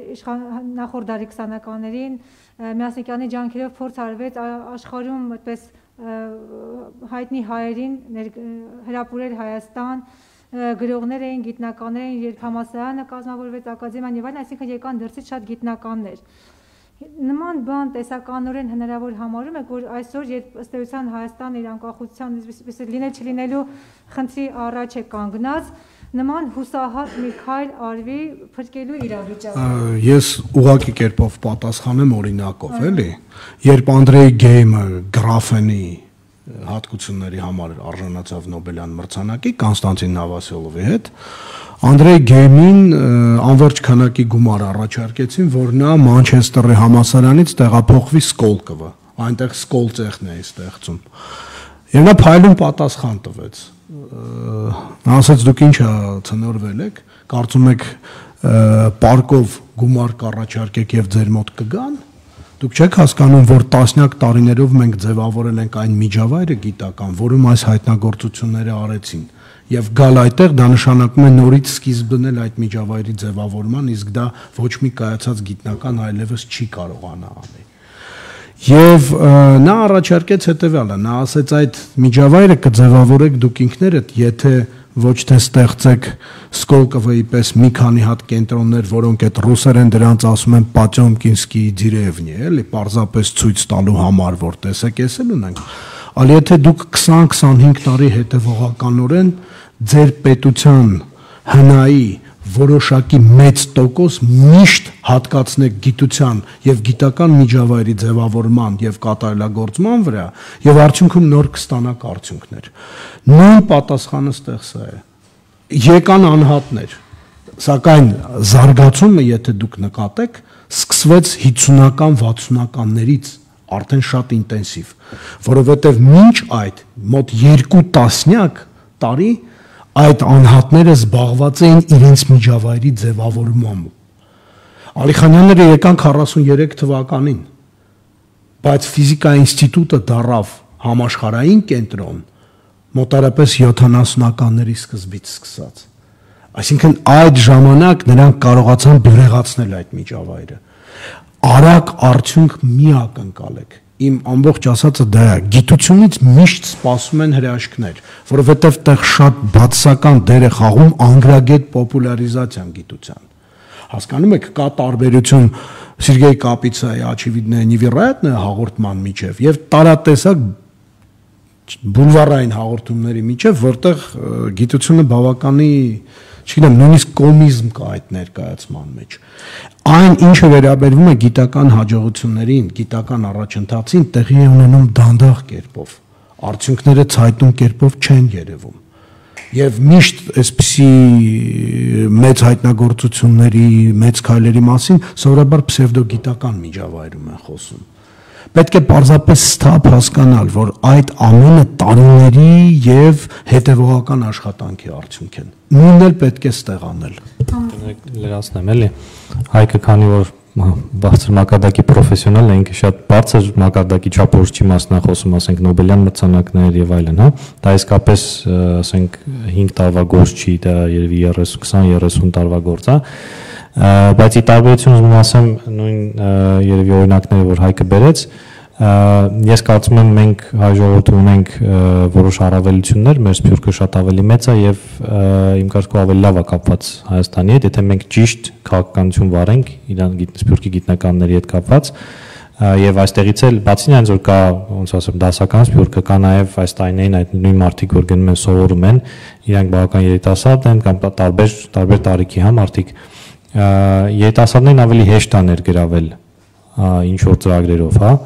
նախորդ դարի 20-ականներին Միասնիկյանի ջանքերով փորձ արվեց աշխարհում այդպես հայտնի հայերին հրապուրել Հայաստան, գրողներ էին, գիտնականներ էին, երբ համալսարանը կազմավորվեց, ակադեմիան եւ այլն, այսինքն եկան դրսից շատ գիտնականներ։ Նման բան տեսականորեն հնարավոր համարում եք, որ այսօր երբ ըստ էության Հայաստանը իր անկախության լինել չլինելու խնդրի առաջ է կանգնած, նման հուսահատ մի քայլ արվի փրկելու իրավիճակը։ Ես ուղղակի կերպով պատասխանեմ օրինակով, էլի, երբ Անդրեյ Գեյմը գրաֆենի հատկությունների համար արժանացավ Նոբելյան մրցանակի Կոնստանտին Նավասիոլովի հետ, Անդրեյ Գեյմին անվերջ քանակի գումար առաջարկեցին, որ նա Մանչեսթերի համալսարանից տեղափոխվի Սկոլկովը, այնտեղ Սկոլ ցեխն է ստեղծում։ Եվ նա փայլուն պատասխան տվեց։ Նա ասաց դուք ինչ ցնորվել եք, կարծում եք պարկով գումար կառաջարկեք եւ ձեր մոտ կգան։ Դուք չեք հասկանում, որ տասնյակ տարիներով մենք ձևավորել ենք այն միջավայրը գիտական, որում այս հայտնագործությունները արեցին, եւ գալ այդտեղ դա նշանակում է նորից սկիզբ դնել այդ միջավայրի ձևավորման, իսկ դա ոչ մի կայացած գիտնական այլևս չի կարողանա անել։ Եվ նա առաջարկեց հետեւյալը, նա ասեց այդ միջավայրը կձևավորեք դուք ինքներդ, եթե ոչ թե ստեղծեք Սկոլկովի պես մի քանի հատ կենտրոններ, որոնք այդ ռուսերեն դրանց ասում են Պատյոմկինսկի դիրևնի, էլի, պարզապես ցույց տալու համար, որ տեսեք, էս էլ ունենք, այլ եթե դուք 20-25 տարի հետևողականորեն ձեր պետության հնայի որոշակի մեծ տոկոս միշտ հատկացնեք գիտության եւ գիտական միջավայրի ձևավորման եւ կատարելագործման վրա եւ արդյունքում նոր կստանաք արդյունքներ։ Նույն պատասխանը ստեղ սա է։ Եկան անհատներ, սակայն զարգացումը, եթե դուք նկատեք, սկսվեց 50-ական 60-ականներից արդեն շատ ինտենսիվ, որովհետեւ մինչ այդ մոտ 2 տասնյակ տարի այդ անհատները զբաղված էին իրենց միջավայրի ձևավորմամբ։ Ալիխանյանները եկան 43 թվականին, բայց ֆիզիկա ինստիտուտը դառավ համաշխարհային կենտրոն մոտարապես 70-ականների սկզբից սկսած։ Այսինքն այդ ժամանակ նրանք կարողացան բյուրեղացնել այդ միջավայրը։ Արագ արդյունք մի ակնկալեք։ Իմ ամբողջ ասածը դա է, գիտությունից միշտ սպասում են հրաշքներ, որովհետև տեղ շատ բացասական դեր է խաղում անգրագետ պոպուլարիզացիան գիտության։ Հասկանում եք, կա տարբերություն Սերգեյ Կապիցայի «Очевидное невероятное» հաղորդման միջև եւ տարատեսակ բուլվարային հաղորդումների միջև, որտեղ գիտությունը բավականի, չգիտեմ, նույնիսկ կոմիզմ կա այդ ներկայացման մեջ։ Այն ինչը վերաբերվում է գիտական հաջողություններին, գիտական առաջընթացին, տեղի է ունենում դանդաղ կերպով, արդյունքները ցայտուն կերպով չեն երևում։ Եվ միշտ այսպիսի մեծ հայտնագործությունների, մեծ քայլերի մասին սովորաբար պսևդոգիտական միջավայրում են խոսում։ Պետք է պարզապես ստապ հասկանալ, որ այդ ամենը տարիների եւ հետեւողական աշխատանքի արդյունք են։ Նույնն էլ պետք է ստեղ անել։ Լրացնեմ էլի։ Հայկը քանի որ բարձր մակարդակի պրոֆեսիոնալ է, ինքը շատ բարձր մակարդակի չափորոշ չի մասնախոսում, ասենք Նոբելյան մրցանակներ եւ այլն, հա։ Դա իսկապես, ասենք 5 տարվա գործ չի, դա երևի 20-30 տարվա գործ է։ Բայց ի տարբերություն ուզում ասեմ նույն երևի օրինակները, որ Հայկը բերեց, ես կարծում եմ մենք հայ ժողովուրդը ունենք որոշ առավելություններ, մեր սփյուռքը շատ ավելի մեծ է եւ իմ կարծիքով ավելի լավ է կապված Հայաստանի հետ, եթե մենք ճիշտ քաղաքականություն վարենք իրան սփյուռքի գիտնականների հետ կապված եւ այստեղից էլ բացի նրանից որ կա ոնց ասեմ դասական սփյուռքը, կա նաեւ այս տարիներին այդ նույն մարդիկ որ գնում են սովորում են, իրանք բավական երիտասարդ են կամ տարբեր տարիքի հա մարդիկ երիտասարդներին ավելի հեշտ է ներգրավել ինչ որ ծրագրերով, հա,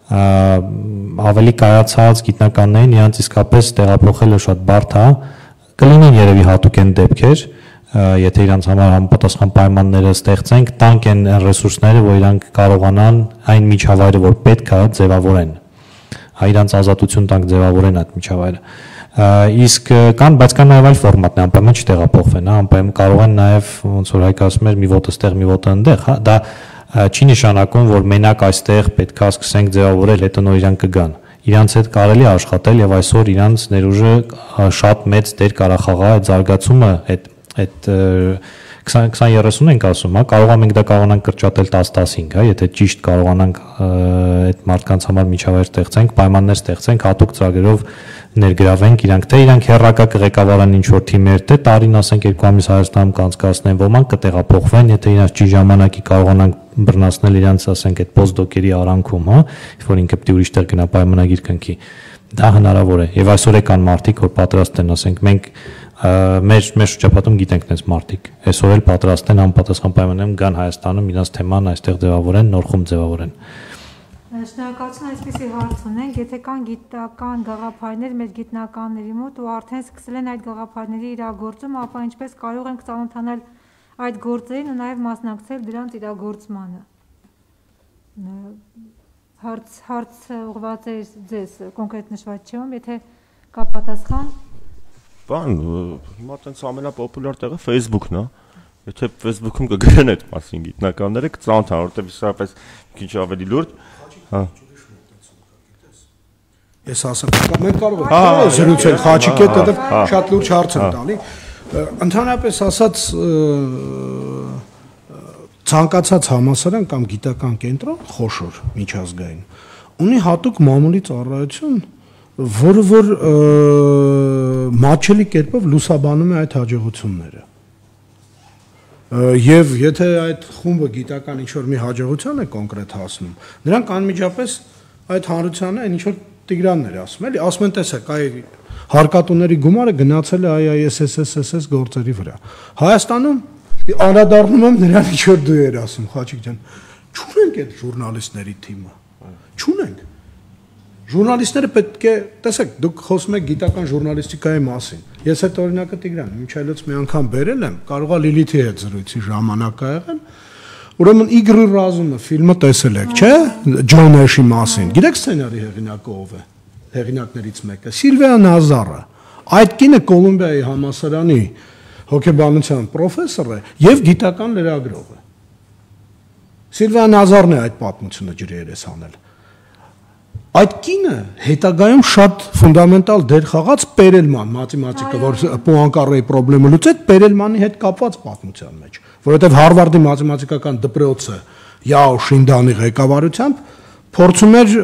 ավելի կայացած գիտնականներին իրանց իսկապես տեղափոխելը շատ բարդ է, կլինեն երևի հատուկ են դեպքեր, եթե իրանց համար համապատասխան պայմանները ստեղծենք, տանք են ռեսուրսները, որ իրանք կարողանան այն միջավայրը, որ պետք է ձևավորեն, իրանց ազատություն տանք ձևավորեն այդ միջավայրը։ Իսկ կան, բայց կան նաև այլ ֆորմատներ, անպայման չտեղափոխվեն, հա, անպայման կարող են նաև ոնց որ Հայկը ասում էր, մի ոտը ստեղ, մի ոտը այնտեղ, հա, դա չի նշանակում, որ մենակ այստեղ պետքա սկսենք ձևավորել, հետո նոր իրանք կգան։ Իրանց հետ կարելի է աշխատել եւ այսօր իրանց ներուժը շատ մեծ դեր կարող խաղա այդ զարգացումը, այդ 20-30 ենք ասում, հա, կարող ենք դա կարողանանք կրճատել 10-15, հա, եթե ճիշտ կարողանանք այդ մարդկանց համար միջավայր ստեղծենք, պայմաններ ստեղծենք, հատուկ ծրագրերով ներգրավենք իրանք, թե իրանք հերրակա կղեկավարան ինչ որ թիմեր, թե տարին ասենք 2 ամիս Հայաստանում կանցկացնեն, ոմանք կտեղափոխվեն, եթե իրանք ճիշտ ժամանակի կարողանանք բռնացնել իրանք, ասենք, այդ պոստդոկերի արանքում, հա, որ ինքը պետք է ուրիշ տեղ գնա պայմանագիր կնքի։ Դա հնարավոր է եւ այսօր է կան մարդիկ, որ պատրաստ են, ասենք, մենք մեր շրջապատում գիտենք այնպես մարդիկ, այսօր էլ պատրաստ են անպատասխան պայմաններում գան Հայաստանում իրանց թեման այստեղ ձևավորեն, նոր խումբ ձևավորեն։ Շնորհակալություն, այսպեսի հարց ունենք, եթե կան գիտական գաղափարներ մեր գիտնականների մոտ ու արդեն սկսել են այդ գաղափարների իրագործումը, ապա ինչպես կարող ենք ծանոթանալ այդ գործերին ու նաև մասնակցել դրանց իրագործմանը։ Հարց ուղղված է ձեզ, կոնկրետ նշված չեմ, եթե կա պատասխան։ Բան, հիմա տենց ամենապոպուլյար տեղը Facebook-ն է։ Եթե Facebook-ում կգրեն այդ մասին գիտնականները, կծանոթան, որտեղ իսկապես քիչ ավելի լուրջ։ Հա։ Ես ասեմ, մենք կարող ենք զրուցել Խաչիկի հետ, շատ լուրջ հարց եմ տալի։ Ընդհանրապես ասած ցանկացած համալսարան կամ գիտական կենտրոն խոշոր միջազգային ունի հատուկ մամուլի ծառայություն, որը որ մատչելի կերպով լուսաբանում է այդ հաջողությունները։ Եվ եթե այդ խումբը գիտական ինչ-որ մի հաջողության է կոնկրետ հասնում, նրանք անմիջապես այդ հանրությանը այն ինչ-որ Տիգրանն էր ասում, էլի, ասում են տեսեք, այ հարկատուների գումարը գնացել է ISSS գործերի վրա։ Հայաստանում անդրադառնում եմ նրան ինչ-որ դու էր ասում, Խաչիկ ջան, չունենք այդ ժուրնալիստների թիմը, չունենք։ Ժուրնալիստները պետք է, տեսեք, դուք խոսում եք գիտական ժուրնալիստիկայի մասին։ Ես այդ օրինակը Տիգրան Միչայելոց մի անգամ բերել եմ, կարողա Լիլիթի հետ զրույցի ժամանակ ա եղել։ Ուրեմն Իգրի ռազումը ֆիլմը տեսել եք, չէ՞, Ջոն Էշի մասին։ Գիտեք սցենարի հեղինակը ով է։ Հեղինակներից մեկը Սիլվիա Նազարը։ Այդ կինը Կոլումբիայի համալսարանի հոգեբանության պրոֆեսոր է եւ գիտական լրագրող է։ Սիլվիա Նազարն է այդ պատմությունը ջրերես անել։ Այդ կինը հետագայում շատ ֆունդամենտալ դեր խաղաց Պերելման, մաթեմատիկա, որ Պուանկարեի խնդրը լուծեց Պերելմանի հետ կապված պատմության մեջ, որովհետև Հարվարդի մաթեմատիկական դպրոցը Յաո Շինդանի ղեկավարությամբ փորձում էր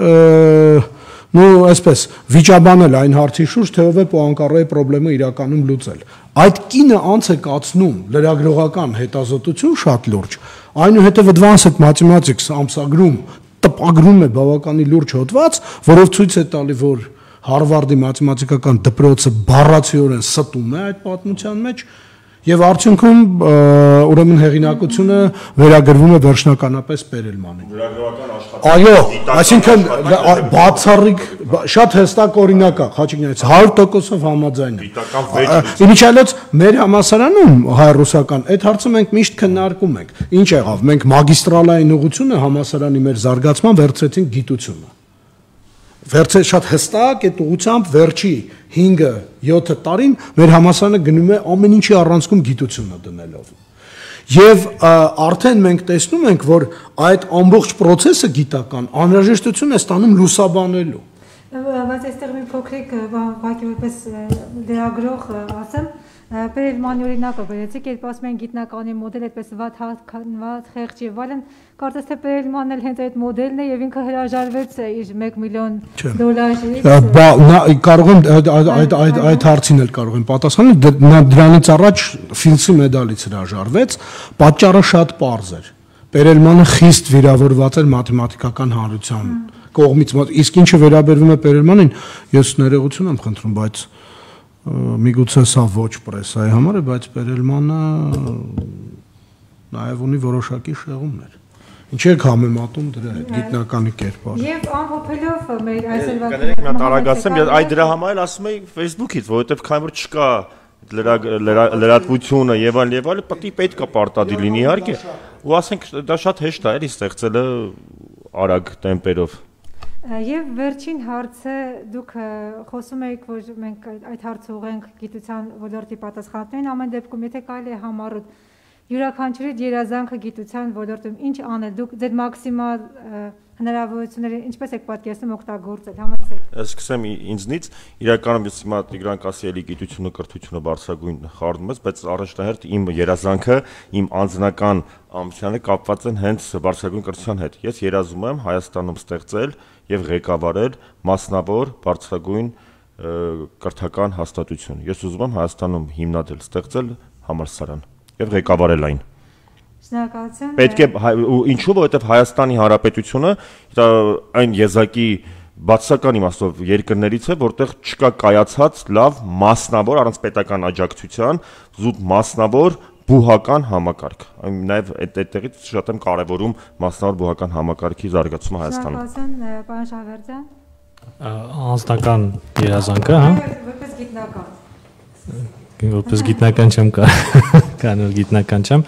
այսպես վիճաբանել այն հարցի շուրջ, թե ով է Պուանկարեի խնդրը իրականում լուծել։ Այդ կինը անց է կացնում լրագրողական հետազոտություն շատ լուրջ, այնուհետև advanced mathematics ամսագրում տպագրում է բավականին լուրջ հոդված, որով ցույց է տալի, որ Հարվարդի մաթեմատիկական դպրոցը բառացիորեն ստում է այդ պատմության մեջ եւ արդյունքում ուրեմն հեղինակությունը վերագրվում է վերջնականապես Պերելմանին։ Լրագրողական աշխատանք։ Այո, այսինքն բացառիկ շատ հստակ օրինակ է, Խաչիկյանից 100%-ով համաձայն եմ։ Գիտական վեճ։ Իմիջիալոց մեր համալսարանում հայ-ռուսական այդ հարցը մենք միշտ քննարկում ենք։ Ինչ եղավ, մենք մագիստրալային ուղղությունը համալսարանի մեր զարգացման վերցրեցինք գիտությունը։ Վերցրեց շատ հստակ այդ ուղղությամբ վերջի 5-7 տարին մեր համալսարանը գնում է ամեն ինչի առանցքում գիտությունը դնելով։ Եվ արդեն մենք տեսնում ենք, որ այդ ամբողջ process-ը գիտական անհրաժեշտություն է ստանում լուսաբանելու։ Բայց այստեղ մի փոքրիկ ուղղակի որպես լրագրող ասեմ, Պերելմանի օրինակը բերեցիք, երբ ասում են գիտնականի մոդել այդպես վատ խեղճ եւ այլն, կարծես թե Պերելմանն էլ հենց այդ մոդելն է եւ ինքը հրաժարվեց իր $1 միլիոն կարող եմ այդ հարցին էլ կարող եմ պատասխանել, դրանից առաջ Ֆիլդսի մեդալից հրաժարվեց, պատճառը շատ պարզ էր։ Պերելմանը խիստ վիրավորված էր մաթեմատիկական հանրության կողմից, իսկ ինչը վերաբերվում է Պերելմանին, ես ներողություն եմ խնդրում, բայց միգուցե սա ոչ պրեսայի համար է, բայց Պերելմանը նաև ունի որոշակի շեղումներ։ Ինչ եք համեմատում դրա հետ գիտնականի կերպարը։ Եւ ամփոփելով մեր այսօրվա կներեք նա տարագացեմ, այ դրա համար էլ ասում էի Facebook-ից, որովհետև քանի որ չկա լրատվությունը եւ այլն, պետք է պարտադիր լինի իհարկե, ու ասենք դա շատ հեշտ է էլի ստեղծելը արագ տեմպերով։ Եվ վերջին հարցը դուք խոսում եք, որ մենք այդ հարցը ուղենք գիտության ոլորտի պատասխանատուին, ամեն դեպքում եթե կարելի է համառոտ յուրաքանչյուրի երազանքը գիտության ոլորտում ինչ անել, դուք ձեր մաքսիմալ հնարավորությունները ինչպես եք պատկերացնում օգտագործել, համաձայն Սկսեմ ինձնից, իրականում ես հիմա Տիգրան Կասիելի գիտությունը, կրթությունը բարձրագույն խառնում ես, բայց առաջնահերթ իմ երազանքը, իմ անձնական ամբիցիաները կապված են հենց բարձրագույն կրթության հետ։ Ես երազում եմ Հայաստանում ստեղծել եւ ղեկավարել մասնավոր բարձրագույն կրթական հաստատություն։ Ես ուզում եմ Հայաստանում հիմնադրել, ստեղծել համալսարան եւ ղեկավարել այն։ Շնորհակալություն։ Պետք է ինչու, որովհետեւ Հայաստանի Հանրապետությունը այն եզակի բացական իմաստով երկրներից է, որտեղ չկա կայացած լավ մասնավոր առանց պետական աջակցության, զուտ մասնավոր բուհական համակարգ։ Նաև այդտեղից շատ եմ կարևորում մասնավոր բուհական համակարգի զարգացումը Հայաստանում։ Շնորհակալություն, պարոն Շահվերդյան։ Անձնական երազանքը, հա։ Որպես գիտնական։ Որպես գիտնական չեմ կանոն գիտնական չեմ։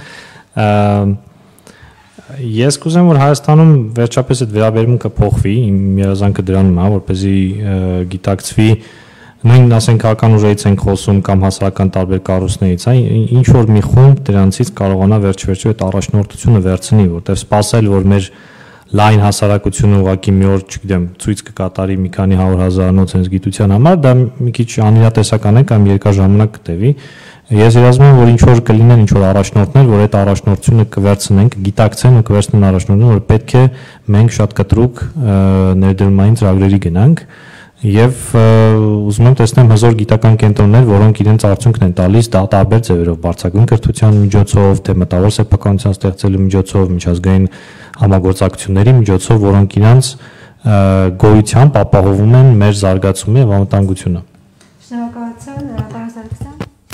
Ես կուզեմ, որ Հայաստանում վերջապես այդ վերաբերմունքը փոխվի, իմ երազանքը դրանում է, որպեսզի գիտակցվի նույն ասենք քաղաքական ուժերից ենք խոսում կամ հասարակական տարբեր կառույցներից, ինչ որ մի խումբ դրանցից կարողանա վերջ-վերջո այդ առաջնորդությունը վերցնի, որտեղ սпасել, որ մեր լայն հասարակությունը ուղղակի մի օր, չգիտեմ, ցույց կկատարի մի քանի 100,000 նոց գիտության համար, դա մի քիչ անիրատեսական է կամ երկար ժամանակ կտևի։ Ես երազում եմ, որ ինչ որ կլինեն ինչ որ առաջնորդներ, որ այդ առաջնորդությունը կվերցնենք, գիտակցեն ու կվերցնեն առաջնորդները, որ պետք է մենք շատ կտրուկ ներդրումային ծրագրերի գնանք եւ ուզում եմ տեսնեմ հզոր գիտական կենտրոններ, որոնք իրենց արդյունքն են տալիս տարբեր ձևերով, բարձրագույն կրթության միջոցով, թե մտավոր սեփականության ստեղծելու միջոցով, միջազգային համագործակցությունների միջոցով, որոնք իրենց գոյությամբ ապահովում են մեր զարգացումը եւ անվտանգությունը։ Շնորհակալություն, պարոն Սարգսյան։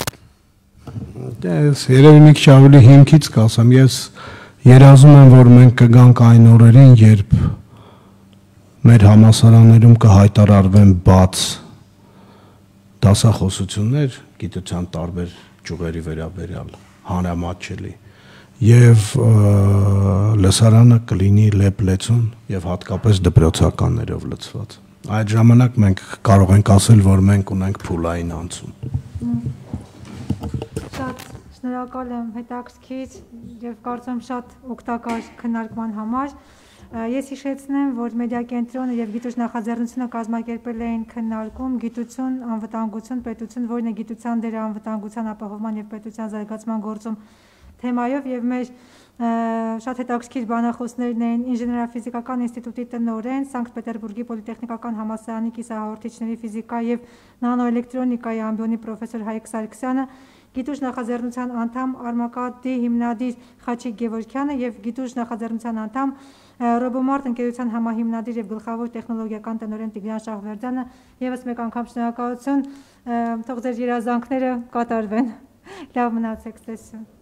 Ես երևի մի քիչ ավելի հիմքից կասեմ, ես երազում եմ, որ մենք կգանք այն օրերին, երբ մեր համալսարաններում կհայտարարվեն բաց դասախոսություններ գիտության տարբեր ճյուղերի վերաբերյալ, հանրամատչելի, եւ լսարանը կլինի լեփ-լեցուն եւ հատկապես դպրոցականներով լցված։ Այդ ժամանակ մենք կարող ենք ասել, որ մենք ունենք փուլային անցում։ Շատ շնորհակալ եմ հետաքրքիր եւ կարծում շատ օգտակար քննարկման համար։ Ես հիշեցնեմ, որ մեդիա կենտրոնը եւ գիտուժ նախաձեռնությունը կազմակերպել էին քննարկում գիտություն, անվտանգություն, պետություն, որն է գիտության դերը անվտանգության ապահովման եւ պետության զարգացման գործում թեմայով եւ մեր շատ հետաքրքիր բանախոսներն էին ինժեներաֆիզիկական ինստիտուտի տնօրեն, Սանկտ Պետերբուրգի պոլիտեխնիկական համալսարանի կիսահաղորդիչների ֆիզիկա եւ նանոէլեկտրոնիկայի ամբիոնի պրոֆեսոր Հայկ Սարգսյանը, Գիտուժ նախաձեռնության անդամ Արմակադի հիմնադիր Խաչիկ Գևորգյանը եւ Գիտուժ նախաձեռնության անդամ Ռոբոմարտ ընկերության համահիմնադիր եւ գլխավոր տեխնոլոգիական տնօրեն Տիգրան Շահվերդյանը եւս մեկ անգամ շնորհակալություն, թող ձեր երազանքները կատարվեն։ Լավ մնացեք, տեսություն։